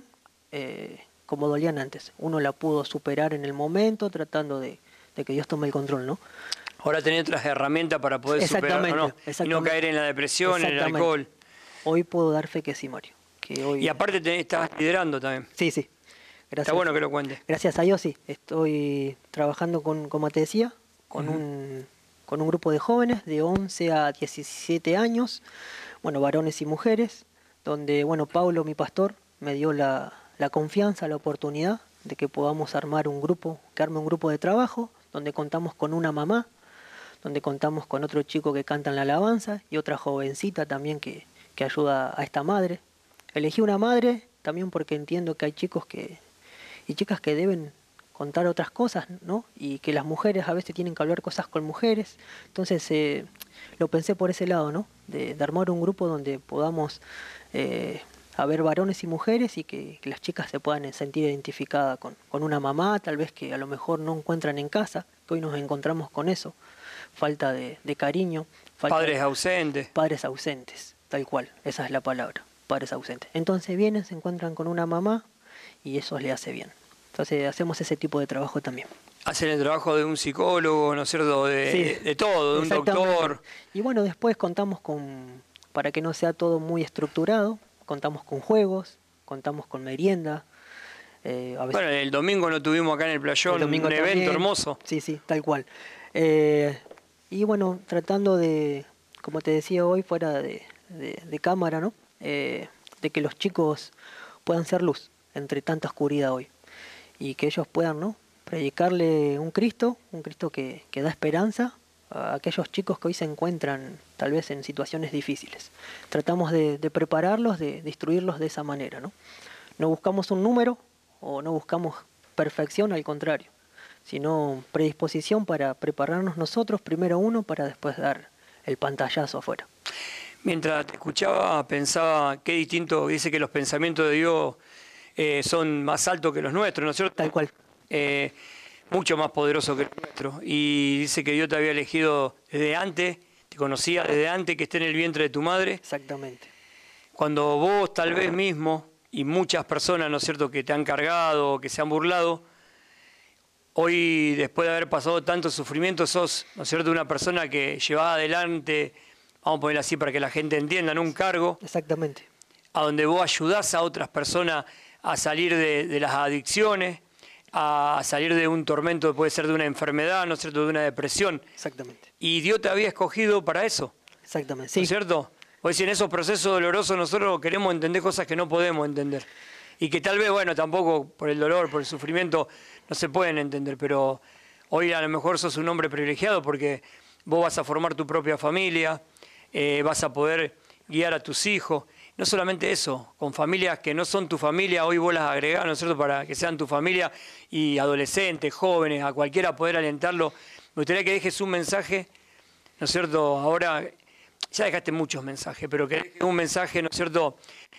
como dolían antes. Uno la pudo superar en el momento tratando de que Dios tome el control, ¿no? Ahora tenés otras herramientas para poder superar, ¿no? Y no caer en la depresión, en el alcohol. Hoy puedo dar fe que sí, Mario. Y aparte estás liderando también. Sí. Gracias. Está bueno que lo cuentes. Gracias a Dios, sí. Estoy trabajando como te decía, con un grupo de jóvenes de 11 a 17 años, bueno, varones y mujeres, donde, bueno, Pablo, mi pastor, me dio la confianza, la oportunidad de que podamos arme un grupo de trabajo, donde contamos con una mamá, donde contamos con otro chico que canta en la alabanza y otra jovencita también que ayuda a esta madre. Elegí una madre también porque entiendo que hay chicos y chicas que deben contar otras cosas, ¿no? Y que las mujeres a veces tienen que hablar cosas con mujeres. Entonces lo pensé por ese lado, ¿no? De armar un grupo donde podamos haber varones y mujeres y que las chicas se puedan sentir identificadas con una mamá, tal vez que a lo mejor no encuentran en casa, que hoy nos encontramos con eso, falta de cariño. Padres ausentes. Padres ausentes, tal cual, esa es la palabra, padres ausentes. Entonces vienen, se encuentran con una mamá, y eso les hace bien. Entonces hacemos ese tipo de trabajo también. Hacen el trabajo de un psicólogo, ¿no es cierto? De todo, de un doctor. Y bueno, después contamos para que no sea todo muy estructurado, contamos con juegos, contamos con merienda. A veces, bueno, el domingo no tuvimos acá en el Playón un evento hermoso. Sí, tal cual. Y bueno, tratando de, como te decía hoy, fuera de cámara, ¿no? De que los chicos puedan ser luz entre tanta oscuridad hoy, y que ellos puedan, ¿no?, predicarle un Cristo que da esperanza a aquellos chicos que hoy se encuentran tal vez en situaciones difíciles. Tratamos de prepararlos, de instruirlos de esa manera, ¿no? No buscamos un número o no buscamos perfección, al contrario, sino predisposición para prepararnos nosotros, primero uno, para después dar el pantallazo afuera. Mientras te escuchaba, pensaba qué distinto, dice que los pensamientos de Dios son más altos que los nuestros, ¿no es cierto? Tal cual. Mucho más poderoso que el nuestro. Y dice que Dios te había elegido desde antes, te conocía desde antes que esté en el vientre de tu madre. Exactamente. Cuando vos tal vez mismo, y muchas personas, ¿no es cierto?, que te han cargado, que se han burlado, hoy, después de haber pasado tanto sufrimiento, sos, ¿no es cierto?, una persona que llevaba adelante, vamos a ponerlo así para que la gente entienda, ¿no?, un cargo. Exactamente. A donde vos ayudás a otras personas a salir de las adicciones, a salir de un tormento, puede ser de una enfermedad, ¿no es cierto?, de una depresión. Exactamente. Y Dios te había escogido para eso. Exactamente, sí. ¿No es cierto? Hoy si en esos procesos dolorosos nosotros queremos entender cosas que no podemos entender. Y que tal vez, bueno, tampoco por el dolor, por el sufrimiento, no se pueden entender. Pero hoy a lo mejor sos un hombre privilegiado porque vos vas a formar tu propia familia, vas a poder guiar a tus hijos. No solamente eso, con familias que no son tu familia, hoy vos las agregás, ¿no es cierto?, para que sean tu familia, y adolescentes, jóvenes, a cualquiera poder alentarlo. Me gustaría que dejes un mensaje ¿no es cierto? Ahora ya dejaste muchos mensajes, pero que dejes un mensaje, ¿no es cierto?,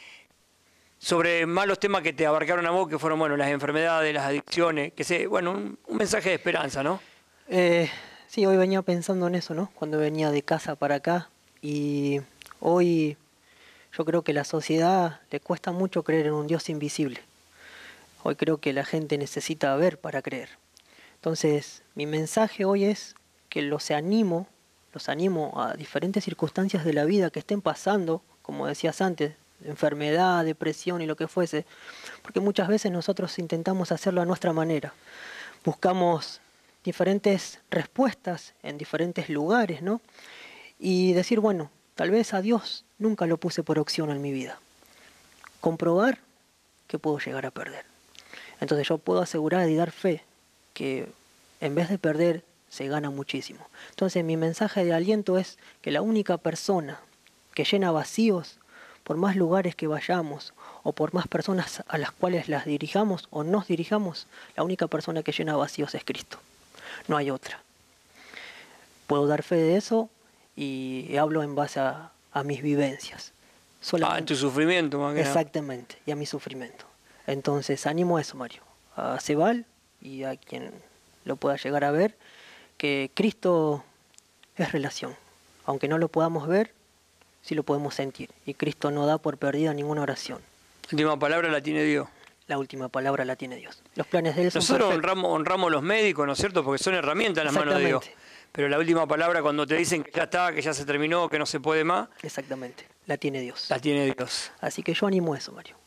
sobre malos temas que te abarcaron a vos, que fueron, bueno, las enfermedades, las adicciones, bueno, un mensaje de esperanza, ¿no? Sí, hoy venía pensando en eso, ¿no? Cuando venía de casa para acá, y hoy yo creo que a la sociedad le cuesta mucho creer en un Dios invisible. Hoy creo que la gente necesita ver para creer. Entonces, mi mensaje hoy es que los animo a diferentes circunstancias de la vida que estén pasando, como decías antes, enfermedad, depresión y lo que fuese, porque muchas veces nosotros intentamos hacerlo a nuestra manera. Buscamos diferentes respuestas en diferentes lugares, ¿no? Y decir, bueno, tal vez a Dios nunca lo puse por opción en mi vida. Comprobar que puedo llegar a perder. Entonces yo puedo asegurar y dar fe que en vez de perder se gana muchísimo. Entonces mi mensaje de aliento es que la única persona que llena vacíos, por más lugares que vayamos o por más personas a las cuales las dirijamos o nos dirijamos, la única persona que llena vacíos es Cristo. No hay otra. Puedo dar fe de eso y hablo en base a mis vivencias. En tu sufrimiento, más que nada. Exactamente, y a mi sufrimiento. Entonces animo a eso, Mario, a Sebal y a quien lo pueda llegar a ver, que Cristo es relación. Aunque no lo podamos ver, sí lo podemos sentir. Y Cristo no da por perdida ninguna oración. La última palabra la tiene Dios. La última palabra la tiene Dios. Los planes de Él son Nosotros perfectos. honramos a los médicos, ¿no es cierto? Porque son herramientas en las manos de Dios. Pero la última palabra, cuando te dicen que ya está, que ya se terminó, que no se puede más. Exactamente, la tiene Dios. La tiene Dios. Así que yo animo a eso, Mario.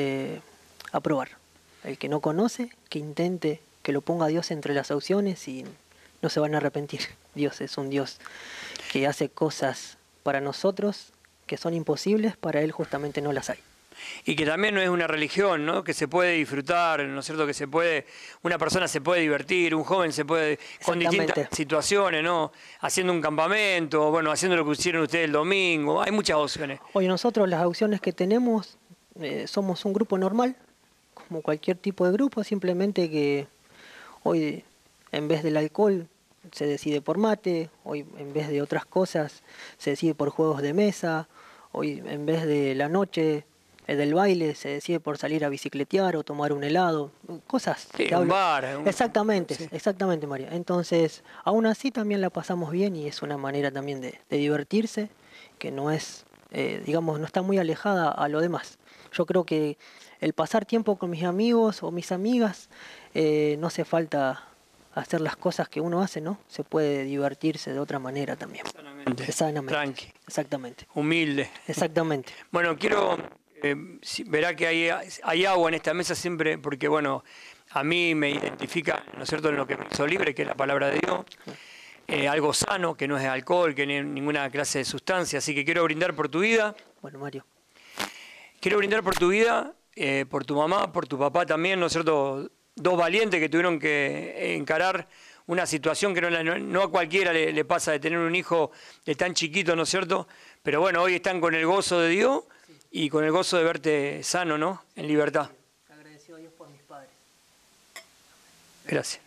A probar. El que no conoce, que intente, que lo ponga a Dios entre las opciones y no se van a arrepentir. Dios es un Dios que hace cosas para nosotros que son imposibles, para Él justamente no las hay. Y que también no es una religión, ¿no? Que se puede disfrutar, ¿no es cierto? Una persona se puede divertir, un joven se puede, con distintas situaciones, ¿no? Haciendo un campamento, bueno, haciendo lo que hicieron ustedes el domingo, hay muchas opciones. Hoy nosotros las opciones que tenemos, somos un grupo normal, como cualquier tipo de grupo, simplemente que hoy en vez del alcohol se decide por mate, hoy en vez de otras cosas se decide por juegos de mesa, hoy en vez de la noche del baile se decide por salir a bicicletear o tomar un helado, cosas sí, que un bar. Exactamente, sí. Exactamente, María. Entonces, aún así también la pasamos bien y es una manera también de divertirse, que no es, digamos, no está muy alejada a lo demás. Yo creo que el pasar tiempo con mis amigos o mis amigas, no hace falta hacer las cosas que uno hace, ¿no? Se puede divertirse de otra manera también. Sanamente. Tranqui. Exactamente. Humilde. Exactamente. Bueno, verá que hay agua en esta mesa siempre, porque bueno, a mí me identifica, ¿no es cierto?, en lo que me hizo libre, que es la palabra de Dios. Algo sano, que no es alcohol, que no es ninguna clase de sustancia. Así que quiero brindar por tu vida. Bueno, Mario. Quiero brindar por tu vida, por tu mamá, por tu papá también, ¿no es cierto? Dos valientes que tuvieron que encarar una situación que no a cualquiera le pasa de tener un hijo de tan chiquito, ¿no es cierto? Pero bueno, hoy están con el gozo de Dios y con el gozo de verte sano, ¿no? En libertad. Agradecido a Dios por mis padres. Gracias.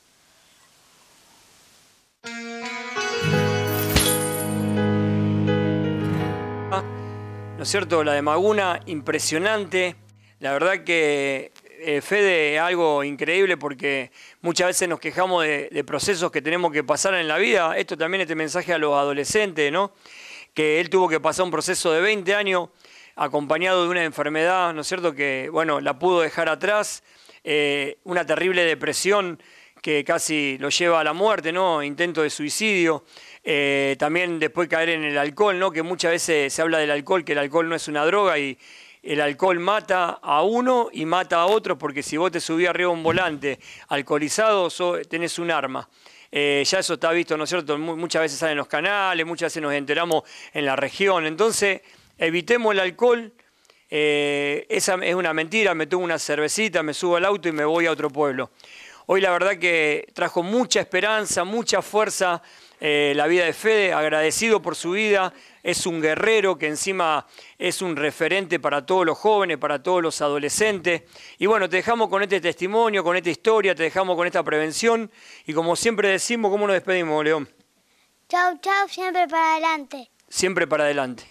¿No es cierto? La de Maguna, impresionante. La verdad que Fede es algo increíble porque muchas veces nos quejamos de procesos que tenemos que pasar en la vida. Esto también, este mensaje a los adolescentes, ¿no? Que él tuvo que pasar un proceso de 20 años acompañado de una enfermedad, ¿no es cierto? Que, bueno, la pudo dejar atrás, una terrible depresión que casi lo lleva a la muerte, ¿no? Intento de suicidio. También después caer en el alcohol, ¿no? Que muchas veces se habla del alcohol, que el alcohol no es una droga y el alcohol mata a uno y mata a otro, porque si vos te subís arriba de un volante alcoholizado, tenés un arma. Ya eso está visto, ¿no es cierto? Muchas veces salen en los canales, muchas veces nos enteramos en la región. Entonces, evitemos el alcohol. Esa es una mentira, me tomo una cervecita, me subo al auto y me voy a otro pueblo. Hoy la verdad que trajo mucha esperanza, mucha fuerza la vida de Fede, agradecido por su vida, es un guerrero que encima es un referente para todos los jóvenes, para todos los adolescentes. Y bueno, te dejamos con este testimonio, con esta historia, te dejamos con esta prevención y como siempre decimos, ¿cómo nos despedimos, León? Chau, chau, siempre para adelante. Siempre para adelante.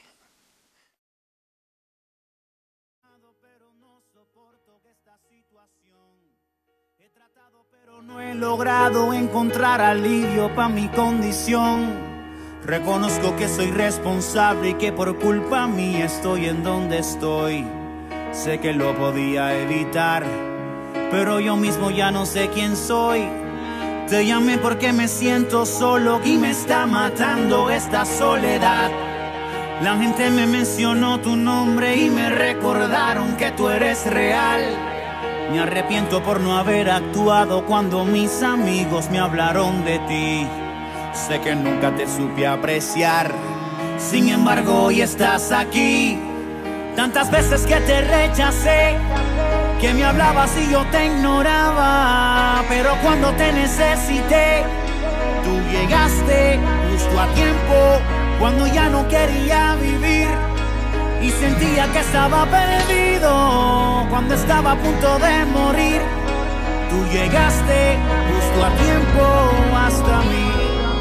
No he logrado encontrar alivio para mi condición. Reconozco que soy responsable y que por culpa mía estoy en donde estoy. Sé que lo podía evitar, pero yo mismo ya no sé quién soy. Te llamé porque me siento solo y me está matando esta soledad. La gente me mencionó tu nombre y me recordaron que tú eres real. Me arrepiento por no haber actuado cuando mis amigos me hablaron de ti. Sé que nunca te supe apreciar, sin embargo hoy estás aquí. Tantas veces que te rechacé, que me hablabas y yo te ignoraba, pero cuando te necesité, tú llegaste justo a tiempo, cuando ya no quería vivir y sentía que estaba perdido, cuando estaba a punto de morir. Tú llegaste justo a tiempo hasta mí.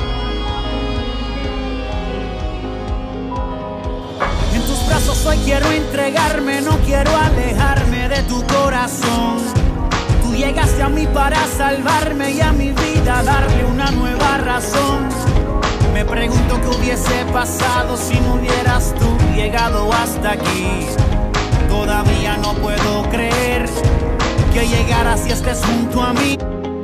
En tus brazos hoy quiero entregarme, no quiero alejarme de tu corazón. Tú llegaste a mí para salvarme y a mi vida darle una nueva razón. Me pregunto qué hubiese pasado si no hubieras tú llegado hasta aquí. Todavía no puedo creer que llegaras y estés junto a mí.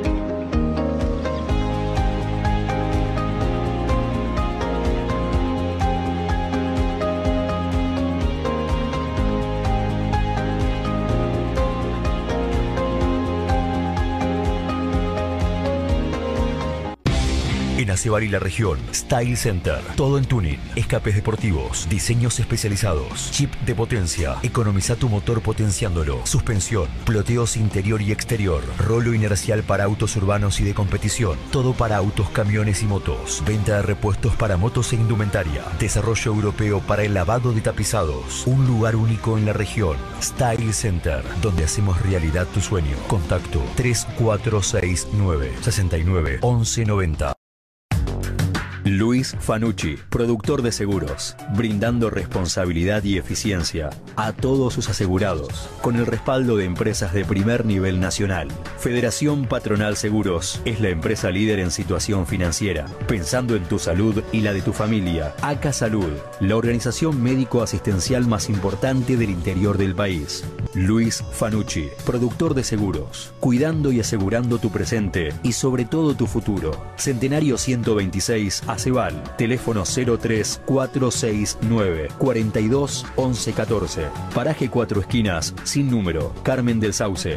En Aceval y la región, Style Center. Todo en tuning, escapes deportivos, diseños especializados, chip de potencia, economiza tu motor potenciándolo, suspensión, ploteos interior y exterior, rolo inercial para autos urbanos y de competición, todo para autos, camiones y motos, venta de repuestos para motos e indumentaria, desarrollo europeo para el lavado de tapizados, un lugar único en la región, Style Center, donde hacemos realidad tu sueño. Contacto 3469 69 11 90. Luis Fanucci, productor de seguros, brindando responsabilidad y eficiencia a todos sus asegurados, con el respaldo de empresas de primer nivel nacional. Federación Patronal Seguros es la empresa líder en situación financiera, pensando en tu salud y la de tu familia. ACA Salud, la organización médico-asistencial más importante del interior del país. Luis Fanucci, productor de seguros, cuidando y asegurando tu presente y sobre todo tu futuro. Centenario 126 Aceval, teléfono 03469 42 11 14. Paraje Cuatro Esquinas, sin número, Carmen del Sauce.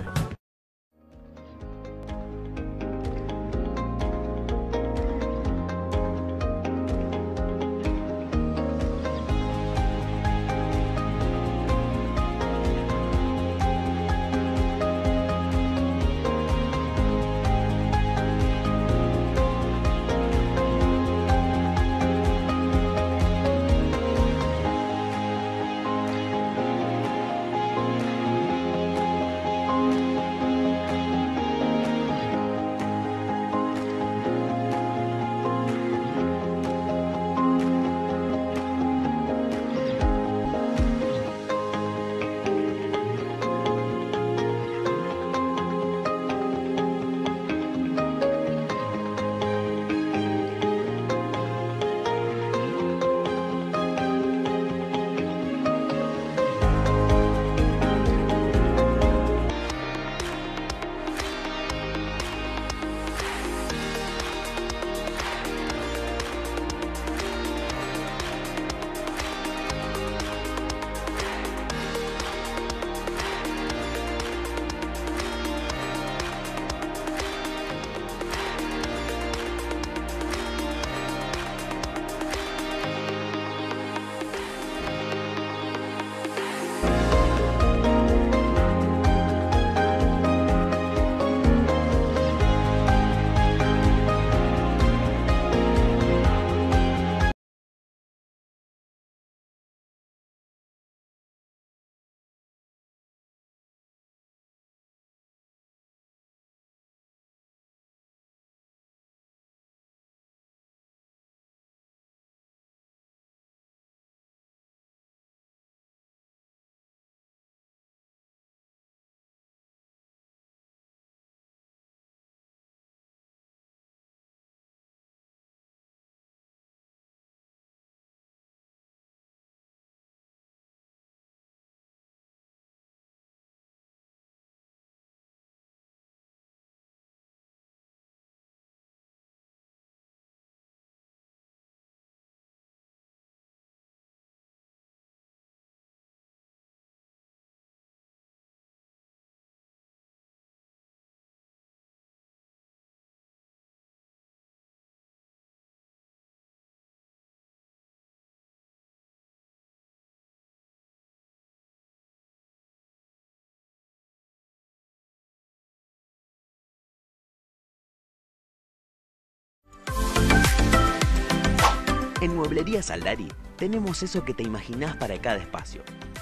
En Mueblería Saldari tenemos eso que te imaginás para cada espacio.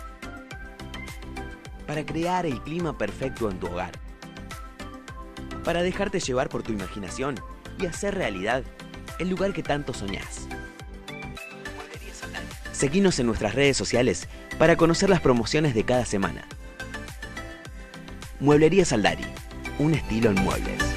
Para crear el clima perfecto en tu hogar. Para dejarte llevar por tu imaginación y hacer realidad el lugar que tanto soñás. Seguinos en nuestras redes sociales para conocer las promociones de cada semana. Mueblería Saldari, un estilo en muebles.